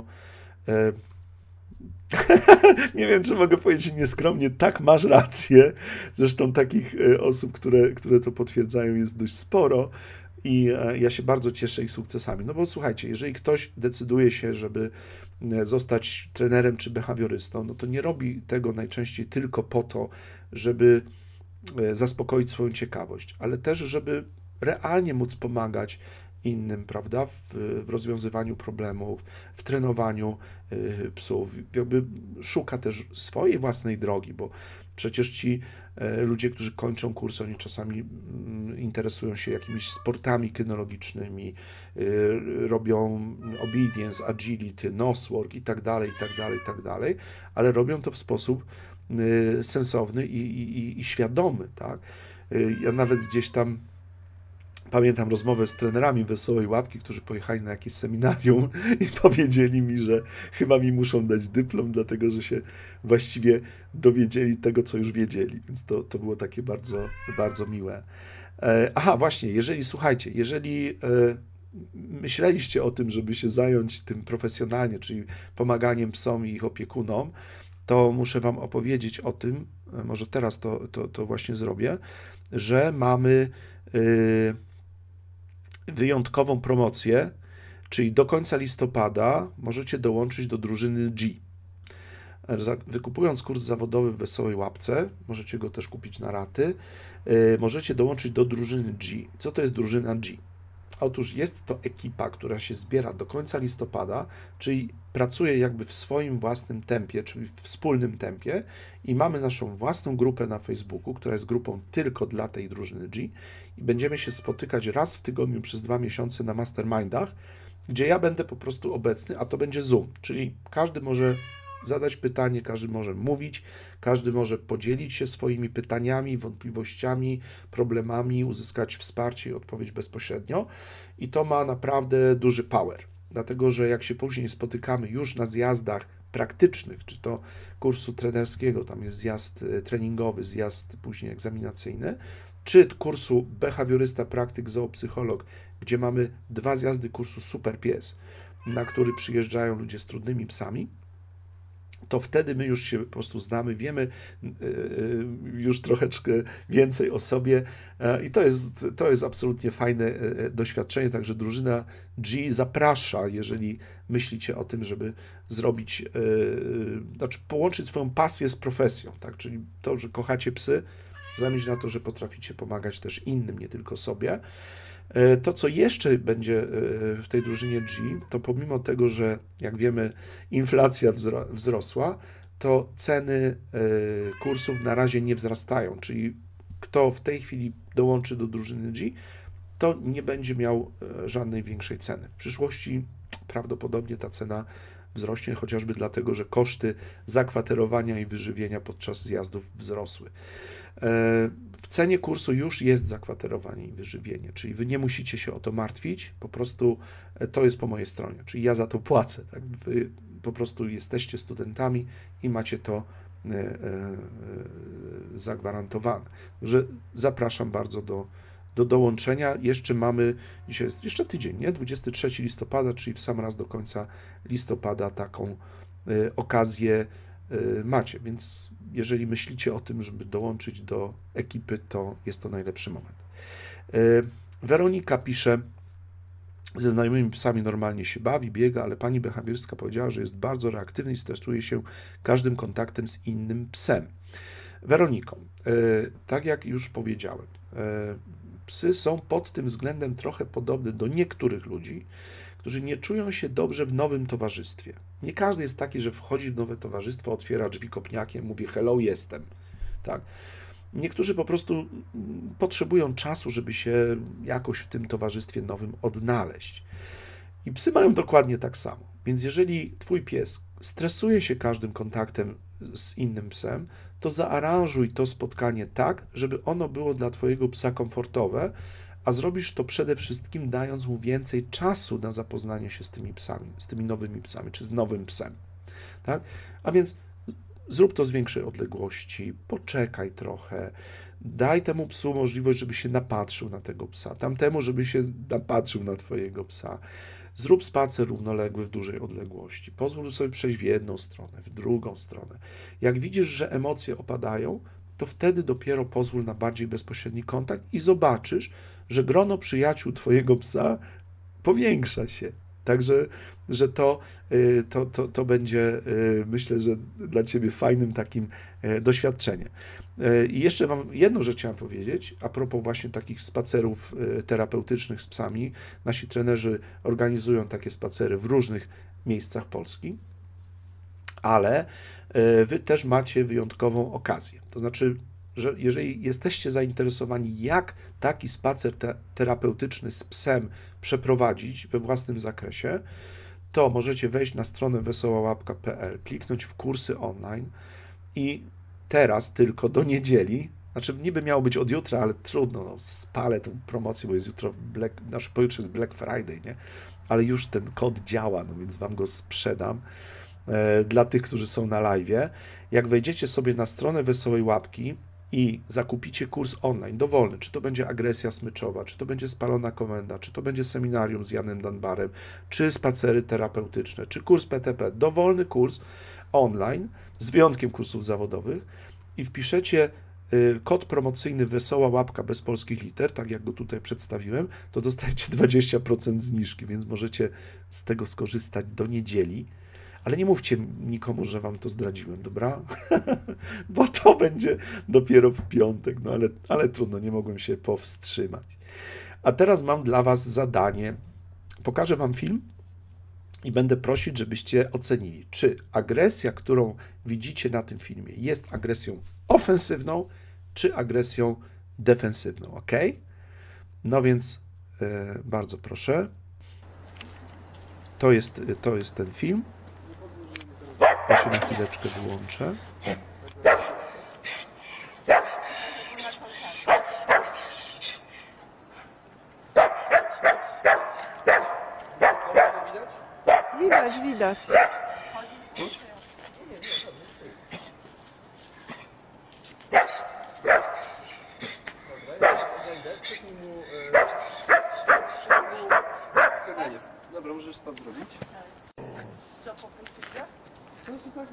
nie wiem, czy mogę powiedzieć nieskromnie, tak, masz rację. Zresztą takich osób, które, które to potwierdzają, jest dość sporo i ja się bardzo cieszę ich sukcesami. No bo słuchajcie, jeżeli ktoś decyduje się, żeby zostać trenerem czy behawiorystą, no to nie robi tego najczęściej tylko po to, żeby zaspokoić swoją ciekawość, ale też, żeby realnie móc pomagać innym, prawda, w, w rozwiązywaniu problemów, w trenowaniu y, psów, jakby szuka też swojej własnej drogi, bo przecież ci y, ludzie, którzy kończą kurs, oni czasami y, interesują się jakimiś sportami kynologicznymi, y, robią obedience, agility, nosework i tak dalej, i tak dalej, i tak dalej, ale robią to w sposób y, sensowny i, i, i świadomy, tak. Y, ja nawet gdzieś tam pamiętam rozmowę z trenerami Wesołej Łapki, którzy pojechali na jakieś seminarium i powiedzieli mi, że chyba mi muszą dać dyplom, dlatego że się właściwie dowiedzieli tego, co już wiedzieli. Więc to, to było takie bardzo, bardzo miłe. Aha, właśnie, jeżeli, słuchajcie, jeżeli myśleliście o tym, żeby się zająć tym profesjonalnie, czyli pomaganiem psom i ich opiekunom, to muszę Wam opowiedzieć o tym, może teraz to, to, to właśnie zrobię, że mamy wyjątkową promocję, czyli do końca listopada możecie dołączyć do drużyny G. Wykupując kurs zawodowy w Wesołej Łapce, możecie go też kupić na raty, możecie dołączyć do drużyny G. Co to jest drużyna G? Otóż jest to ekipa, która się zbiera do końca listopada, czyli pracuje jakby w swoim własnym tempie, czyli w wspólnym tempie i mamy naszą własną grupę na Facebooku, która jest grupą tylko dla tej drużyny G i będziemy się spotykać raz w tygodniu przez dwa miesiące na mastermindach, gdzie ja będę po prostu obecny, a to będzie Zoom, czyli każdy może zadać pytanie, każdy może mówić, każdy może podzielić się swoimi pytaniami, wątpliwościami, problemami, uzyskać wsparcie i odpowiedź bezpośrednio i to ma naprawdę duży power, dlatego że jak się później spotykamy już na zjazdach praktycznych, czy to kursu trenerskiego, tam jest zjazd treningowy, zjazd później egzaminacyjny, czy kursu behawiorysta, praktyk, zoopsycholog, gdzie mamy dwa zjazdy kursu Super Pies, na który przyjeżdżają ludzie z trudnymi psami, to wtedy my już się po prostu znamy, wiemy już troszeczkę więcej o sobie i to jest, to jest absolutnie fajne doświadczenie, także drużyna G zaprasza, jeżeli myślicie o tym, żeby zrobić, znaczy połączyć swoją pasję z profesją, tak, czyli to, że kochacie psy, zamiast na to, że potraficie pomagać też innym, nie tylko sobie. To, co jeszcze będzie w tej drużynie G, to pomimo tego, że jak wiemy inflacja wzrosła, to ceny kursów na razie nie wzrastają, czyli kto w tej chwili dołączy do drużyny G, to nie będzie miał żadnej większej ceny. W przyszłości prawdopodobnie ta cena wzrośnie, chociażby dlatego, że koszty zakwaterowania i wyżywienia podczas zjazdów wzrosły. W cenie kursu już jest zakwaterowanie i wyżywienie, czyli wy nie musicie się o to martwić, po prostu to jest po mojej stronie, czyli ja za to płacę. Tak? Wy po prostu jesteście studentami i macie to zagwarantowane. Że zapraszam bardzo do, do dołączenia. Jeszcze mamy, dzisiaj jest jeszcze tydzień, nie? dwudziestego trzeciego listopada, czyli w sam raz do końca listopada taką okazję macie, więc jeżeli myślicie o tym, żeby dołączyć do ekipy, to jest to najlepszy moment. Weronika pisze, ze znajomymi psami normalnie się bawi, biega, ale pani behawiorystka powiedziała, że jest bardzo reaktywny i stresuje się każdym kontaktem z innym psem. Weroniko, tak jak już powiedziałem, psy są pod tym względem trochę podobne do niektórych ludzi, którzy nie czują się dobrze w nowym towarzystwie. Nie każdy jest taki, że wchodzi w nowe towarzystwo, otwiera drzwi kopniakiem, mówi hello, jestem. Tak. Niektórzy po prostu potrzebują czasu, żeby się jakoś w tym towarzystwie nowym odnaleźć. I psy mają dokładnie tak samo. Więc jeżeli twój pies stresuje się każdym kontaktem z innym psem, to zaaranżuj to spotkanie tak, żeby ono było dla twojego psa komfortowe, a zrobisz to przede wszystkim dając mu więcej czasu na zapoznanie się z tymi psami, z tymi nowymi psami, czy z nowym psem. Tak? A więc zrób to z większej odległości, poczekaj trochę, daj temu psu możliwość, żeby się napatrzył na tego psa, tamtemu, żeby się napatrzył na twojego psa. Zrób spacer równoległy w dużej odległości. Pozwól sobie przejść w jedną stronę, w drugą stronę. Jak widzisz, że emocje opadają, to wtedy dopiero pozwól na bardziej bezpośredni kontakt i zobaczysz, że grono przyjaciół twojego psa powiększa się. Także, że to, to, to, to będzie, myślę, że dla ciebie fajnym takim doświadczeniem. I jeszcze wam jedną rzecz chciałem powiedzieć, a propos właśnie takich spacerów terapeutycznych z psami. Nasi trenerzy organizują takie spacery w różnych miejscach Polski, ale wy też macie wyjątkową okazję. To znaczy, że jeżeli jesteście zainteresowani, jak taki spacer te terapeutyczny z psem przeprowadzić we własnym zakresie, to możecie wejść na stronę wesoła łapka kropka pe el, kliknąć w kursy online i teraz tylko do niedzieli, znaczy niby miało być od jutra, ale trudno, no, spalę tę promocję, bo jest jutro, Black, znaczy pojutrze jest Black Friday, nie? Ale już ten kod działa, no więc wam go sprzedam e, dla tych, którzy są na live'ie. Jak wejdziecie sobie na stronę Wesołej Łapki i zakupicie kurs online, dowolny, czy to będzie agresja smyczowa, czy to będzie spalona komenda, czy to będzie seminarium z Janem Dunbarem, czy spacery terapeutyczne, czy kurs P T P, dowolny kurs online, z wyjątkiem kursów zawodowych, i wpiszecie kod promocyjny Wesoła Łapka bez polskich liter, tak jak go tutaj przedstawiłem, to dostajecie dwadzieścia procent zniżki, więc możecie z tego skorzystać do niedzieli. Ale nie mówcie nikomu, że wam to zdradziłem, dobra? Bo to będzie dopiero w piątek, no ale, ale trudno, nie mogłem się powstrzymać. A teraz mam dla was zadanie. Pokażę wam film i będę prosić, żebyście ocenili, czy agresja, którą widzicie na tym filmie, jest agresją ofensywną, czy agresją defensywną, ok? No więc yy, bardzo proszę. To jest, to jest ten film. Ja się na chwileczkę wyłączę. Widać, widać. Dobra, możesz stop zrobić. Co, po prostu? No to tak.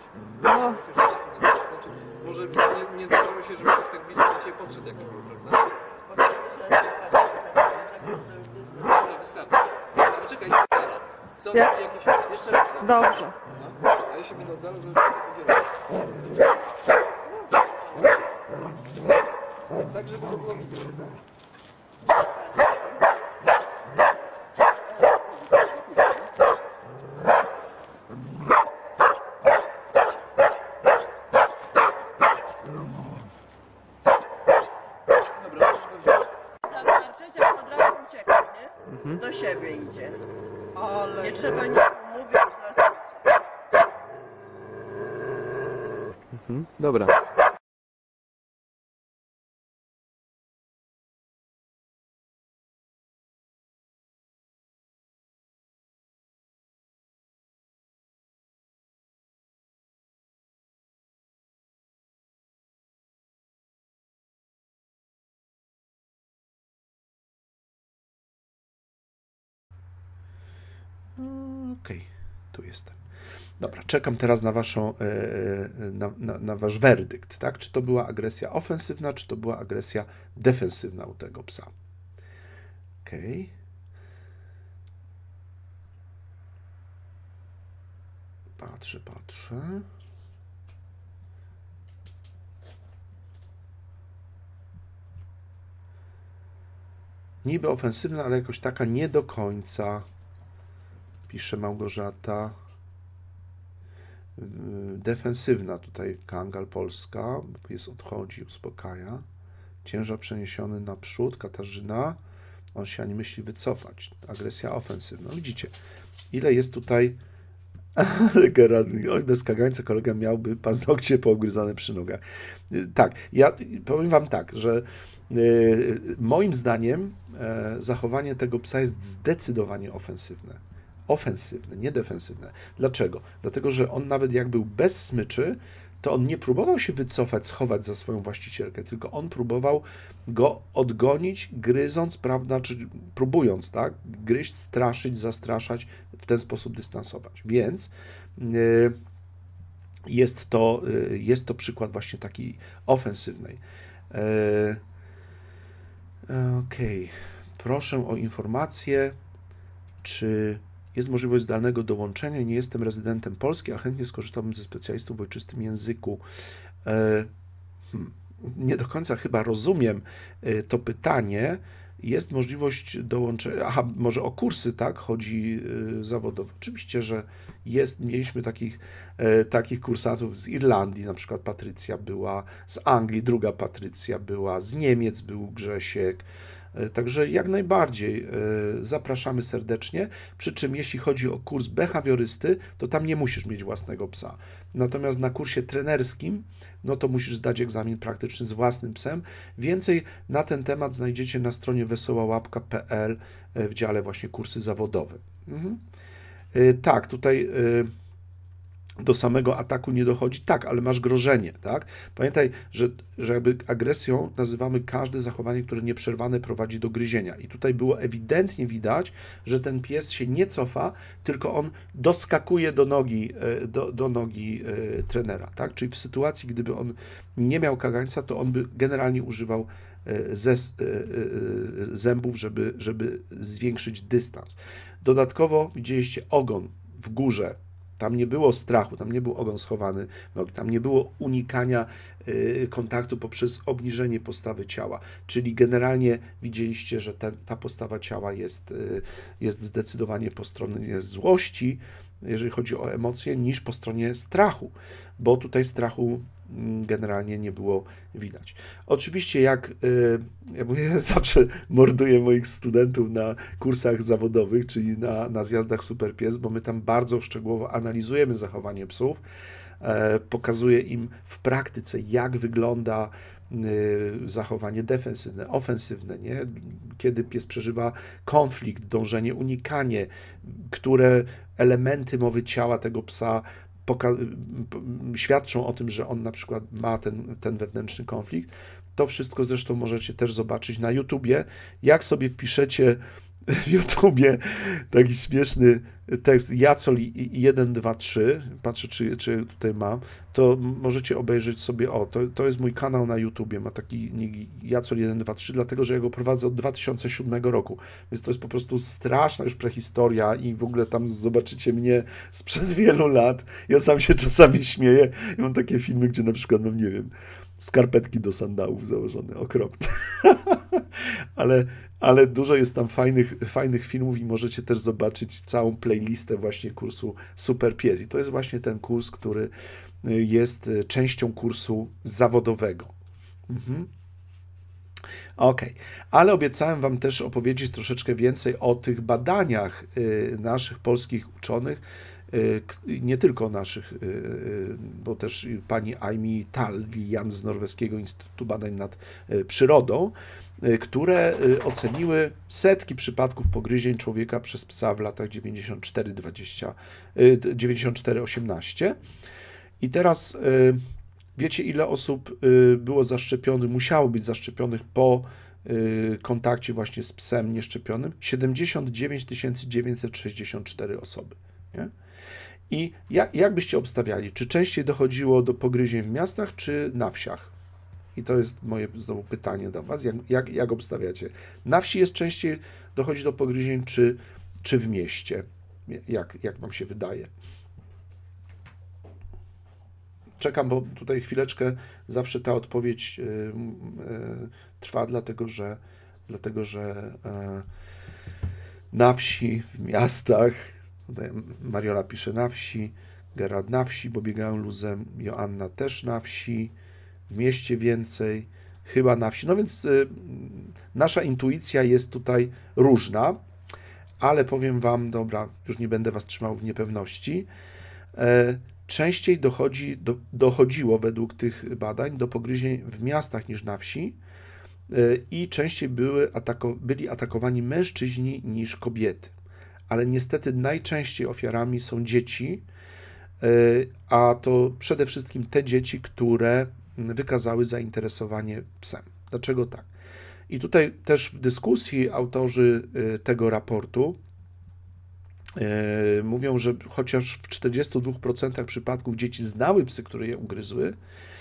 No, Znaczy, może nie, nie zdarzało się, żeby ktoś tak blisko do Ciebie podszedł, jak to było, prawda? Może wystarczy. Ale czekaj, jeszcze raz. Co, Ja- jakieś... Jeszcze raz. tak? dobrze. No, a ja się będę oddalał, żeby to podzielać. Tak, żeby to było widać, tak? Dobra, możesz go wziąć. Zaznaczyć, jak od razu ucieka, nie? Do siebie idzie. Ale... Nie trzeba nic mówić, zaznaczyć. Mhm. Dobra. Okej, tu jestem. Dobra, czekam teraz na waszą, e, e, na, na, na wasz werdykt, tak? Czy to była agresja ofensywna, czy to była agresja defensywna u tego psa? Okej. Patrzę, patrzę. Niby ofensywna, ale jakoś taka nie do końca, pisze Małgorzata. Defensywna tutaj Kangal Polska, jest odchodzi, uspokaja. Ciężar przeniesiony naprzód, Katarzyna. On się ani myśli wycofać. Agresja ofensywna. Widzicie, ile jest tutaj. Gerard mówi, oj, bez kagańca kolega miałby paznokcie poogryzane przy nogach. Tak, ja powiem wam tak, że y, moim zdaniem y, zachowanie tego psa jest zdecydowanie ofensywne. Ofensywne, nie defensywne. Dlaczego? Dlatego, że on nawet jak był bez smyczy, to on nie próbował się wycofać, schować za swoją właścicielkę, tylko on próbował go odgonić, gryząc, prawda, czy próbując, tak, gryźć, straszyć, zastraszać, w ten sposób dystansować. Więc yy, jest to, yy, jest to przykład właśnie takiej ofensywnej. Yy, Okej, okay. Proszę o informację, czy jest możliwość zdalnego dołączenia. Nie jestem rezydentem Polski, a chętnie skorzystałbym ze specjalistów w ojczystym języku. Hmm, nie do końca chyba rozumiem to pytanie. Jest możliwość dołączenia, aha, może o kursy, tak, chodzi zawodowo. Oczywiście, że jest, mieliśmy takich, takich kursantów z Irlandii, na przykład Patrycja była, z Anglii druga Patrycja była, z Niemiec był Grzesiek. Także jak najbardziej zapraszamy serdecznie, przy czym jeśli chodzi o kurs behawiorysty, to tam nie musisz mieć własnego psa. Natomiast na kursie trenerskim, no to musisz zdać egzamin praktyczny z własnym psem. Więcej na ten temat znajdziecie na stronie wesoła łapka kropka pe el w dziale właśnie kursy zawodowe. Mhm. Tak, tutaj do samego ataku nie dochodzi, tak, ale masz grożenie, tak? Pamiętaj, że, że jakby agresją nazywamy każde zachowanie, które nieprzerwane prowadzi do gryzienia. I tutaj było ewidentnie widać, że ten pies się nie cofa, tylko on doskakuje do nogi, do, do nogi trenera, tak? Czyli w sytuacji, gdyby on nie miał kagańca, to on by generalnie używał ze, zębów, żeby, żeby zwiększyć dystans. Dodatkowo widzieliście ogon w górze. Tam nie było strachu, tam nie był ogon schowany, tam nie było unikania kontaktu poprzez obniżenie postawy ciała. Czyli generalnie widzieliście, że ten, ta postawa ciała jest, jest zdecydowanie po stronie złości, jeżeli chodzi o emocje, niż po stronie strachu, bo tutaj strachu generalnie nie było widać. Oczywiście jak, ja mówię, zawsze morduję moich studentów na kursach zawodowych, czyli na, na zjazdach Super Pies, bo my tam bardzo szczegółowo analizujemy zachowanie psów, pokazuję im w praktyce, jak wygląda zachowanie defensywne, ofensywne, nie? Kiedy pies przeżywa konflikt, dążenie, unikanie, które elementy mowy ciała tego psa świadczą o tym, że on na przykład ma ten, ten wewnętrzny konflikt. To wszystko zresztą możecie też zobaczyć na YouTubie. Jak sobie wpiszecie w YouTubie taki śmieszny tekst Jacol jeden dwa trzy, patrzę czy, czy tutaj mam, to możecie obejrzeć sobie, o, to, to jest mój kanał na YouTubie, ma taki nick Jacol jeden dwa trzy, dlatego, że ja go prowadzę od dwa tysiące siódmego roku, więc to jest po prostu straszna już prehistoria i w ogóle tam zobaczycie mnie sprzed wielu lat, ja sam się czasami śmieję i mam takie filmy, gdzie na przykład mam, nie wiem, skarpetki do sandałów założone, okropne. ale, ale dużo jest tam fajnych, fajnych filmów i możecie też zobaczyć całą playlistę właśnie kursu Super Pies. I to jest właśnie ten kurs, który jest częścią kursu zawodowego. Mhm. Ok, ale obiecałem Wam też opowiedzieć troszeczkę więcej o tych badaniach naszych polskich uczonych, nie tylko naszych, bo też pani Aimi Tal-Jan z Norweskiego Instytutu Badań nad Przyrodą, które oceniły setki przypadków pogryzień człowieka przez psa w latach dziewięćdziesiąt cztery dwadzieścia, dziewięćdziesiąt cztery osiemnaście. I teraz wiecie, ile osób było zaszczepionych, musiało być zaszczepionych po kontakcie właśnie z psem nieszczepionym? siedemdziesiąt dziewięć tysięcy dziewięćset sześćdziesiąt cztery osoby. Nie? I jak, jak byście obstawiali? Czy częściej dochodziło do pogryzień w miastach, czy na wsiach? I to jest moje znowu pytanie do Was. Jak, jak, jak obstawiacie? Na wsi jest częściej dochodzi do pogryzień, czy, czy w mieście? Jak, jak Wam się wydaje? Czekam, bo tutaj chwileczkę zawsze ta odpowiedź y, y, trwa, dlatego że, dlatego, że y, na wsi, w miastach, tutaj Mariola pisze na wsi, Gerard na wsi, bo biegają luzem, Joanna też na wsi, w mieście więcej, chyba na wsi. No więc y, nasza intuicja jest tutaj różna, ale powiem Wam, dobra, już nie będę Was trzymał w niepewności, y, częściej dochodzi, do, dochodziło według tych badań do pogryzień w miastach niż na wsi y, i częściej były atako, byli atakowani mężczyźni niż kobiety. Ale niestety najczęściej ofiarami są dzieci, y, a to przede wszystkim te dzieci, które wykazały zainteresowanie psem. Dlaczego tak? I tutaj też w dyskusji autorzy y, tego raportu mówią, że chociaż w czterdziestu dwóch procentach przypadków dzieci znały psy, które je ugryzły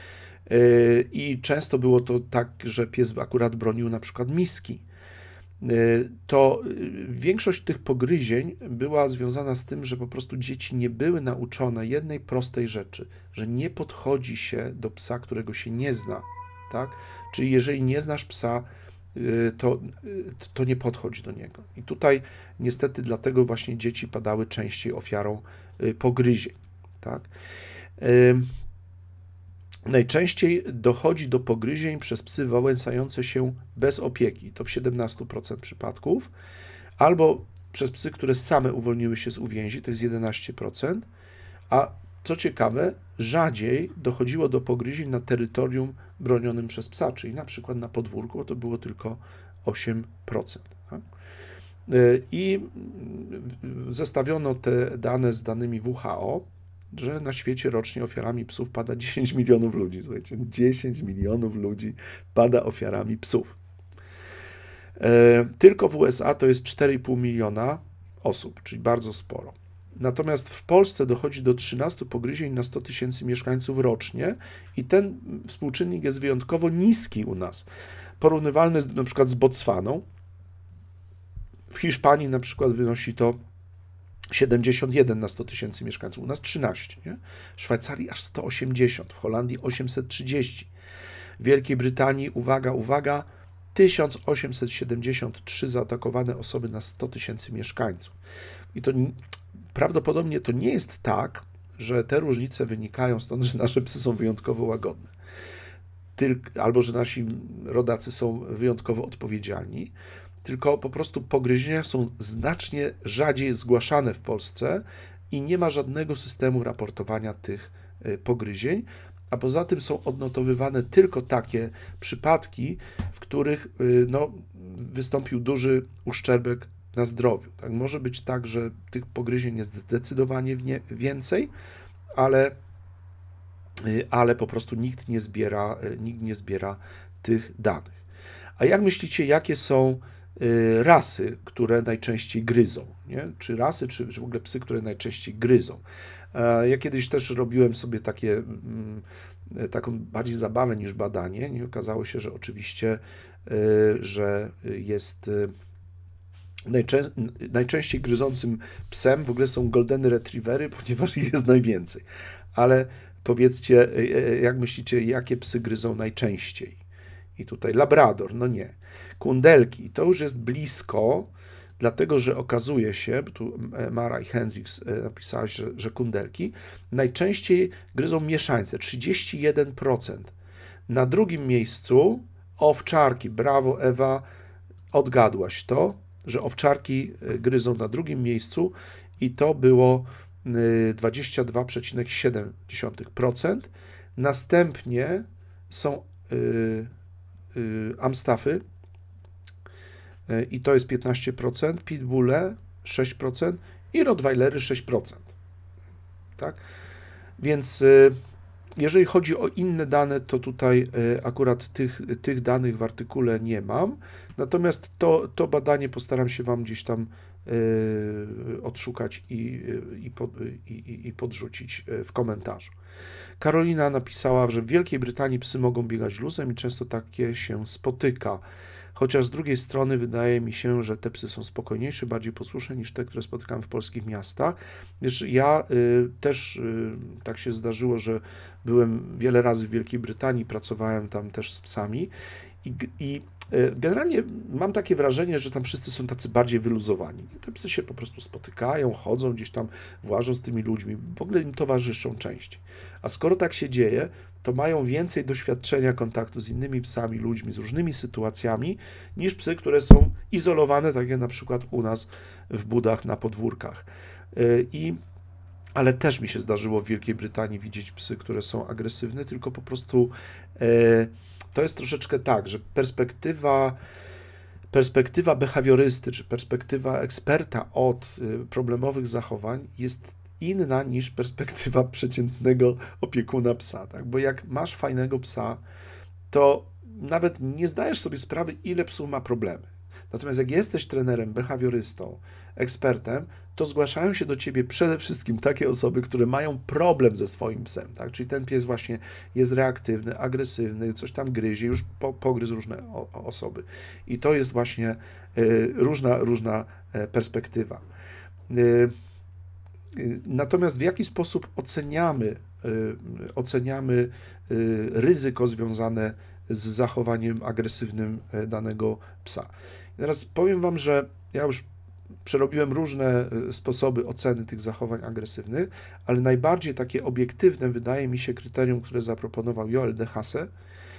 i często było to tak, że pies akurat bronił na przykład miski, to większość tych pogryzień była związana z tym, że po prostu dzieci nie były nauczone jednej prostej rzeczy, że nie podchodzi się do psa, którego się nie zna, tak? Czyli jeżeli nie znasz psa, To, to nie podchodzi do niego. I tutaj niestety dlatego właśnie dzieci padały częściej ofiarą pogryzień. Tak? Najczęściej dochodzi do pogryzień przez psy wałęsające się bez opieki, to w siedemnastu procentach przypadków, albo przez psy, które same uwolniły się z uwięzi, to jest jedenaście procent, a co ciekawe, rzadziej dochodziło do pogryzień na terytorium bronionym przez psa, czyli na przykład na podwórku, bo to było tylko osiem procent. Tak? I zestawiono te dane z danymi W H O, że na świecie rocznie ofiarami psów pada dziesięć milionów ludzi. Słuchajcie, dziesięć milionów ludzi pada ofiarami psów. Tylko w U S A to jest cztery i pół miliona osób, czyli bardzo sporo. Natomiast w Polsce dochodzi do trzynastu pogryzień na sto tysięcy mieszkańców rocznie i ten współczynnik jest wyjątkowo niski u nas. Porównywalny z, na przykład z Botswaną. W Hiszpanii na przykład wynosi to siedemdziesiąt jeden na sto tysięcy mieszkańców, u nas trzynaście. Nie? W Szwajcarii aż sto osiemdziesiąt, w Holandii osiemset trzydzieści. W Wielkiej Brytanii, uwaga, uwaga, tysiąc osiemset siedemdziesiąt trzy zaatakowane osoby na sto tysięcy mieszkańców. I to prawdopodobnie to nie jest tak, że te różnice wynikają stąd, że nasze psy są wyjątkowo łagodne, Tyl- albo że nasi rodacy są wyjątkowo odpowiedzialni, tylko po prostu pogryzienia są znacznie rzadziej zgłaszane w Polsce i nie ma żadnego systemu raportowania tych pogryzień, a poza tym są odnotowywane tylko takie przypadki, w których no, wystąpił duży uszczerbek na zdrowiu. Tak? Może być tak, że tych pogryzień jest zdecydowanie więcej, ale, ale po prostu nikt nie zbiera, nikt nie zbiera tych danych. A jak myślicie, jakie są y, rasy, które najczęściej gryzą, nie? Czy rasy, czy, czy w ogóle psy, które najczęściej gryzą. E, ja kiedyś też robiłem sobie takie, mm, taką bardziej zabawę niż badanie. Nie okazało się, że oczywiście, y, że jest y, najczę najczęściej gryzącym psem w ogóle są Goldeny Retrievery, ponieważ ich jest najwięcej. Ale powiedzcie, jak myślicie, jakie psy gryzą najczęściej? I tutaj Labrador, no nie. Kundelki, to już jest blisko, dlatego że okazuje się, tu Mara i Hendricks napisała, że, że kundelki najczęściej gryzą mieszańce, trzydzieści jeden procent. Na drugim miejscu owczarki, brawo Ewa, odgadłaś to, że owczarki gryzą na drugim miejscu i to było dwadzieścia dwa przecinek siedem procent. Następnie są y, y, amstaffy y, i to jest piętnaście procent, pitbulle sześć procent i rottweilery sześć procent. Tak? Więc y, jeżeli chodzi o inne dane, to tutaj y, akurat tych, tych danych w artykule nie mam. Natomiast to, to badanie postaram się Wam gdzieś tam y, odszukać i, i, pod, i, i podrzucić w komentarzu. Karolina napisała, że w Wielkiej Brytanii psy mogą biegać luzem i często takie się spotyka. Chociaż z drugiej strony wydaje mi się, że te psy są spokojniejsze, bardziej posłuszne niż te, które spotykam w polskich miastach. Wiesz, ja y, też y, tak się zdarzyło, że byłem wiele razy w Wielkiej Brytanii, pracowałem tam też z psami i, i y, generalnie mam takie wrażenie, że tam wszyscy są tacy bardziej wyluzowani. Te psy się po prostu spotykają, chodzą gdzieś tam, włażą z tymi ludźmi, w ogóle im towarzyszą częściej. A skoro tak się dzieje, to mają więcej doświadczenia kontaktu z innymi psami, ludźmi, z różnymi sytuacjami, niż psy, które są izolowane, tak jak na przykład u nas w budach na podwórkach. I, ale też mi się zdarzyło w Wielkiej Brytanii widzieć psy, które są agresywne, tylko po prostu e, to jest troszeczkę tak, że perspektywa perspektywa behawiorysty, czy perspektywa eksperta od problemowych zachowań jest inna niż perspektywa przeciętnego opiekuna psa, tak? Bo jak masz fajnego psa, to nawet nie zdajesz sobie sprawy, ile psów ma problemy. Natomiast jak jesteś trenerem, behawiorystą, ekspertem, to zgłaszają się do ciebie przede wszystkim takie osoby, które mają problem ze swoim psem, tak? Czyli ten pies właśnie jest reaktywny, agresywny, coś tam gryzie, już po, pogryzł różne o, osoby. I to jest właśnie y, różna, różna perspektywa. Y, Natomiast w jaki sposób oceniamy, oceniamy ryzyko związane z zachowaniem agresywnym danego psa? I teraz powiem Wam, że ja już przerobiłem różne sposoby oceny tych zachowań agresywnych, ale najbardziej takie obiektywne wydaje mi się kryterium, które zaproponował Joel de Hasse.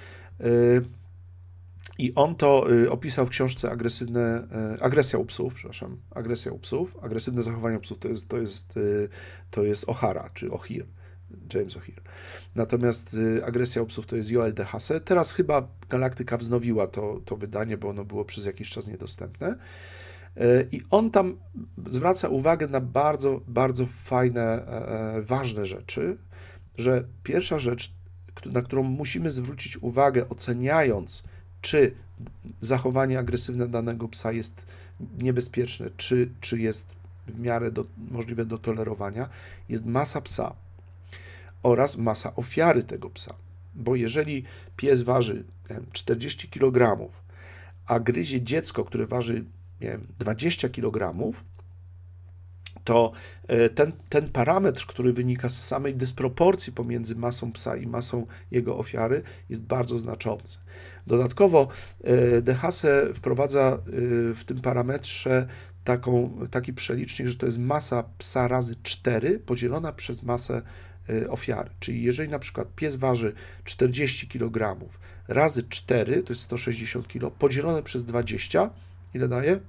I on to opisał w książce agresywne, agresja u psów, przepraszam, agresja u psów, agresywne zachowanie u psów to jest, to jest, to jest O'Hara, czy O'Hear, James O'Hear. Natomiast agresja u psów to jest Joel de Hasse. Teraz chyba Galaktyka wznowiła to, to wydanie, bo ono było przez jakiś czas niedostępne. I on tam zwraca uwagę na bardzo, bardzo fajne, ważne rzeczy, że pierwsza rzecz, na którą musimy zwrócić uwagę, oceniając, czy zachowanie agresywne danego psa jest niebezpieczne, czy, czy jest w miarę do, możliwe do tolerowania, jest masa psa oraz masa ofiary tego psa. Bo jeżeli pies waży czterdzieści kilogramów, a gryzie dziecko, które waży nie wiem, dwadzieścia kilogramów, to ten, ten parametr, który wynika z samej dysproporcji pomiędzy masą psa i masą jego ofiary, jest bardzo znaczący. Dodatkowo de Hasse wprowadza w tym parametrze taką, taki przelicznik, że to jest masa psa razy cztery podzielona przez masę ofiary. Czyli jeżeli na przykład pies waży czterdzieści kilogramów razy cztery, to jest sto sześćdziesiąt kilogramów, podzielone przez dwadzieścia, ile daje?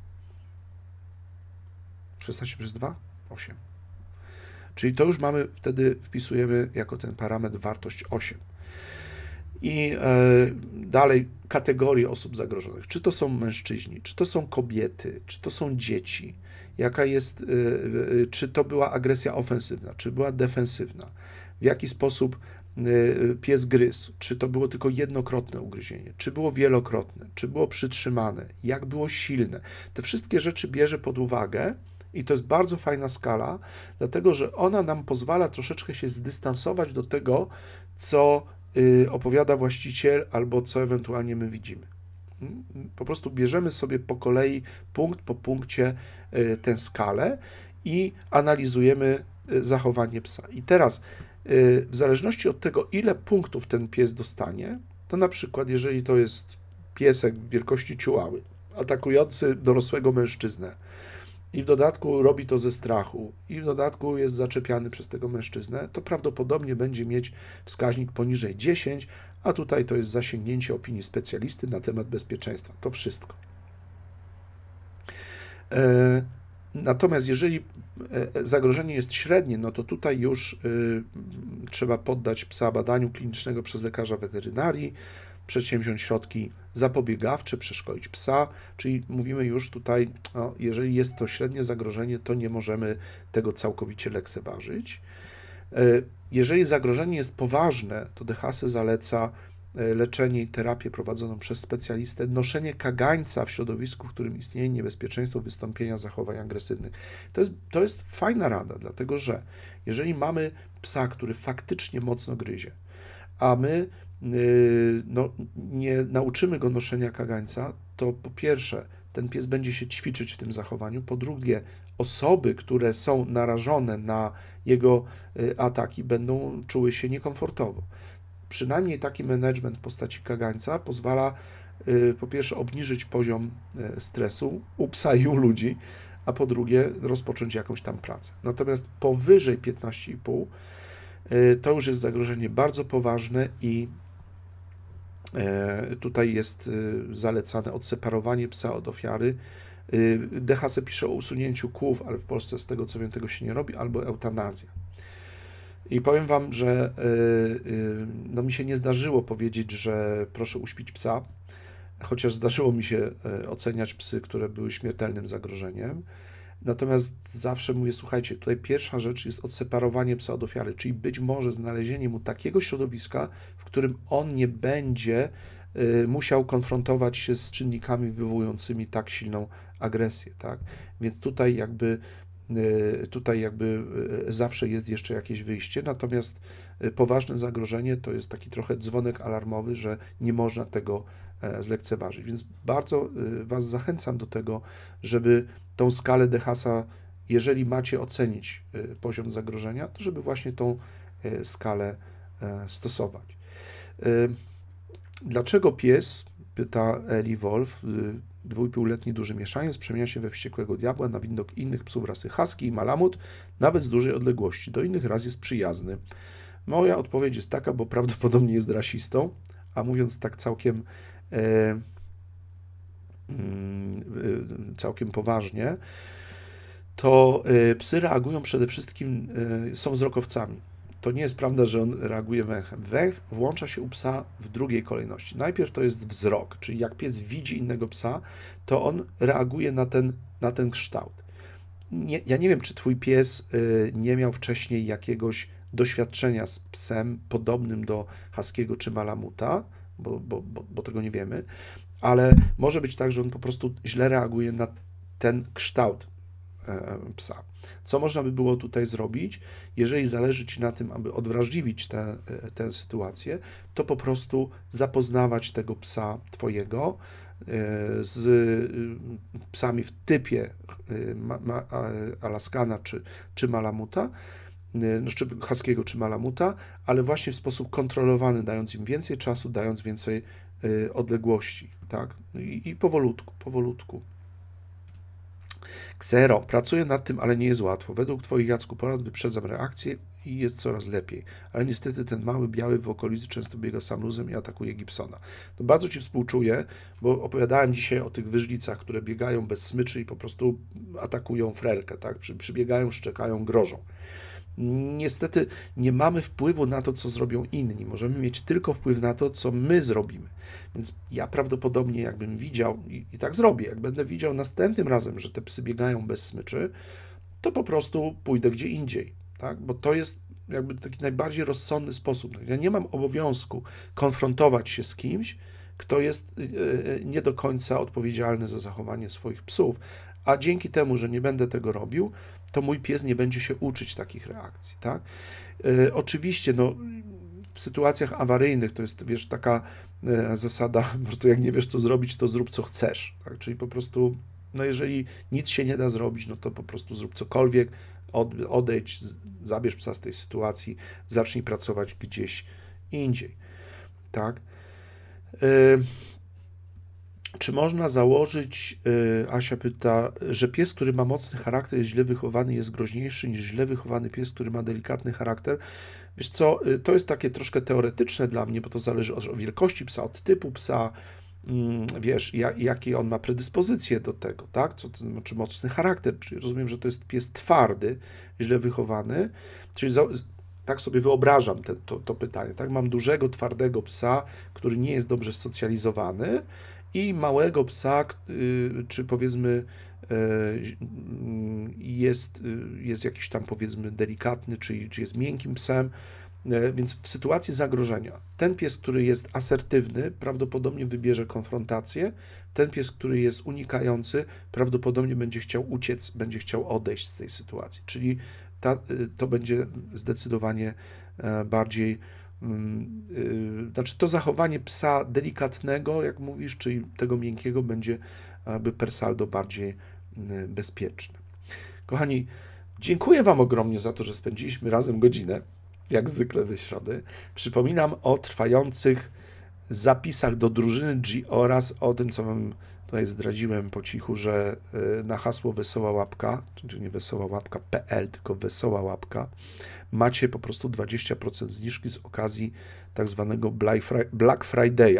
szesnaście przez dwa? osiem. Czyli to już mamy, wtedy wpisujemy jako ten parametr wartość osiem. I e, dalej kategorie osób zagrożonych. Czy to są mężczyźni, czy to są kobiety, czy to są dzieci, jaka jest, e, e, czy to była agresja ofensywna, czy była defensywna, w jaki sposób pies gryzł, czy to było tylko jednokrotne ugryzienie, czy było wielokrotne, czy było przytrzymane, jak było silne. Te wszystkie rzeczy bierze pod uwagę i to jest bardzo fajna skala, dlatego że ona nam pozwala troszeczkę się zdystansować do tego, co opowiada właściciel albo co ewentualnie my widzimy. Po prostu bierzemy sobie po kolei, punkt po punkcie tę skalę i analizujemy zachowanie psa. I teraz w zależności od tego, ile punktów ten pies dostanie, to na przykład jeżeli to jest piesek wielkości ciułały, atakujący dorosłego mężczyznę i w dodatku robi to ze strachu i w dodatku jest zaczepiany przez tego mężczyznę, to prawdopodobnie będzie mieć wskaźnik poniżej dziesięć, a tutaj to jest zasięgnięcie opinii specjalisty na temat bezpieczeństwa. To wszystko. Natomiast jeżeli zagrożenie jest średnie, no to tutaj już trzeba poddać psa badaniu klinicznego przez lekarza weterynarii, przedsięwziąć środki zapobiegawcze, przeszkolić psa, czyli mówimy już tutaj, no, jeżeli jest to średnie zagrożenie, to nie możemy tego całkowicie lekceważyć. Jeżeli zagrożenie jest poważne, to D H S zaleca leczenie i terapię prowadzoną przez specjalistę, noszenie kagańca w środowisku, w którym istnieje niebezpieczeństwo wystąpienia zachowań agresywnych. To jest, to jest fajna rada, dlatego że jeżeli mamy psa, który faktycznie mocno gryzie, a my no, nie nauczymy go noszenia kagańca, to po pierwsze ten pies będzie się ćwiczyć w tym zachowaniu, po drugie osoby, które są narażone na jego ataki, będą czuły się niekomfortowo. Przynajmniej taki management w postaci kagańca pozwala po pierwsze obniżyć poziom stresu u psa i u ludzi, a po drugie rozpocząć jakąś tam pracę. Natomiast powyżej piętnaście i pół to już jest zagrożenie bardzo poważne i tutaj jest zalecane odseparowanie psa od ofiary. D H S pisze o usunięciu kłów, ale w Polsce z tego co wiem tego się nie robi, albo eutanazja. I powiem Wam, że no, mi się nie zdarzyło powiedzieć, że proszę uśpić psa, chociaż zdarzyło mi się oceniać psy, które były śmiertelnym zagrożeniem. Natomiast zawsze mówię, słuchajcie, tutaj pierwsza rzecz jest odseparowanie psa od ofiary, czyli być może znalezienie mu takiego środowiska, w którym on nie będzie musiał konfrontować się z czynnikami wywołującymi tak silną agresję, tak? Więc tutaj jakby Tutaj jakby zawsze jest jeszcze jakieś wyjście, natomiast poważne zagrożenie to jest taki trochę dzwonek alarmowy, że nie można tego zlekceważyć. Więc bardzo Was zachęcam do tego, żeby tą skalę D H S a, jeżeli macie ocenić poziom zagrożenia, to żeby właśnie tą skalę stosować. Dlaczego pies, pyta Eli Wolf, dwuipółletni duży mieszaniec przemienia się we wściekłego diabła na widok innych psów rasy husky i malamut, nawet z dużej odległości. Do innych ras jest przyjazny. Moja odpowiedź jest taka, bo prawdopodobnie jest rasistą, a mówiąc tak całkiem e, e, całkiem poważnie, to e, psy reagują przede wszystkim, e, są wzrokowcami. To nie jest prawda, że on reaguje węchem. Węch włącza się u psa w drugiej kolejności. Najpierw to jest wzrok, czyli jak pies widzi innego psa, to on reaguje na ten, na ten kształt. Nie, ja nie wiem, czy twój pies y, nie miał wcześniej jakiegoś doświadczenia z psem podobnym do husky'ego czy malamuta, bo, bo, bo, bo tego nie wiemy, ale może być tak, że on po prostu źle reaguje na ten kształt psa. Co można by było tutaj zrobić? Jeżeli zależy Ci na tym, aby odwrażliwić tę, tę sytuację, to po prostu zapoznawać tego psa Twojego z psami w typie Alaskana czy, czy Malamuta, czy husky'ego czy Malamuta, ale właśnie w sposób kontrolowany, dając im więcej czasu, dając więcej odległości, tak? I, i powolutku, powolutku. Ksero, pracuję nad tym, ale nie jest łatwo. Według Twoich, Jacku, porad wyprzedzam reakcję i jest coraz lepiej. Ale niestety ten mały biały w okolicy często biega sam luzem i atakuje Gibsona. To bardzo Ci współczuję, bo opowiadałem dzisiaj o tych wyżlicach, które biegają bez smyczy i po prostu atakują frelkę, tak? Przy, przybiegają, szczekają, grożą. Niestety nie mamy wpływu na to, co zrobią inni. Możemy mieć tylko wpływ na to, co my zrobimy. Więc ja prawdopodobnie, jakbym widział, i, i tak zrobię, jak będę widział następnym razem, że te psy biegają bez smyczy, to po prostu pójdę gdzie indziej, tak? Bo to jest jakby taki najbardziej rozsądny sposób. Ja nie mam obowiązku konfrontować się z kimś, kto jest nie do końca odpowiedzialny za zachowanie swoich psów, a dzięki temu, że nie będę tego robił, to mój pies nie będzie się uczyć takich reakcji, tak? Oczywiście, no, w sytuacjach awaryjnych to jest, wiesz, taka zasada, po prostu jak nie wiesz, co zrobić, to zrób, co chcesz, tak? Czyli po prostu, no jeżeli nic się nie da zrobić, no to po prostu zrób cokolwiek, od, odejdź, zabierz psa z tej sytuacji, zacznij pracować gdzieś indziej, tak? Czy można założyć, Asia pyta, że pies, który ma mocny charakter, jest źle wychowany, jest groźniejszy niż źle wychowany pies, który ma delikatny charakter? Wiesz co, to jest takie troszkę teoretyczne dla mnie, bo to zależy od wielkości psa, od typu psa, wiesz, jak, jakie on ma predyspozycje do tego, tak? Co to znaczy mocny charakter? Czyli rozumiem, że to jest pies twardy, źle wychowany, czyli za, tak sobie wyobrażam te, to, to pytanie, tak? Mam dużego, twardego psa, który nie jest dobrze socjalizowany, i małego psa, czy powiedzmy jest, jest jakiś tam powiedzmy delikatny, czy, czy jest miękkim psem, więc w sytuacji zagrożenia ten pies, który jest asertywny, prawdopodobnie wybierze konfrontację, ten pies, który jest unikający, prawdopodobnie będzie chciał uciec, będzie chciał odejść z tej sytuacji, czyli ta, to będzie zdecydowanie bardziej Znaczy to zachowanie psa delikatnego, jak mówisz, czyli tego miękkiego, będzie by per saldo bardziej bezpieczne. Kochani, dziękuję Wam ogromnie za to, że spędziliśmy razem godzinę, jak zwykle we środę. Przypominam o trwających zapisach do drużyny G oraz o tym, co Wam tutaj zdradziłem po cichu, że na hasło Wesoła Łapka, czyli nie Wesoła Łapka kropka pe el, tylko Wesoła Łapka, macie po prostu dwadzieścia procent zniżki z okazji tak zwanego Black Friday'a.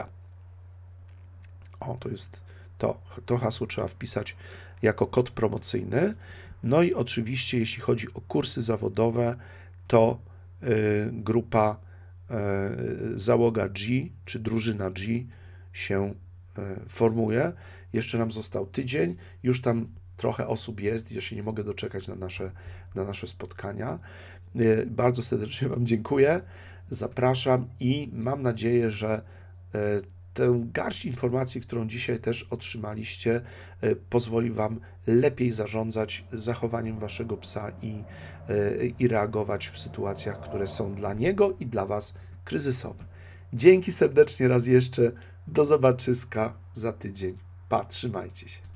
O, to jest to. To hasło trzeba wpisać jako kod promocyjny. No i oczywiście, jeśli chodzi o kursy zawodowe, to y, grupa y, Załoga G, czy Drużyna G się y, formuje. Jeszcze nam został tydzień, już tam trochę osób jest, ja się nie mogę doczekać na nasze, na nasze spotkania. Bardzo serdecznie Wam dziękuję, zapraszam i mam nadzieję, że tę garść informacji, którą dzisiaj też otrzymaliście, pozwoli Wam lepiej zarządzać zachowaniem Waszego psa i, i reagować w sytuacjach, które są dla niego i dla Was kryzysowe. Dzięki serdecznie raz jeszcze, do zobaczyska za tydzień. Pa, trzymajcie się.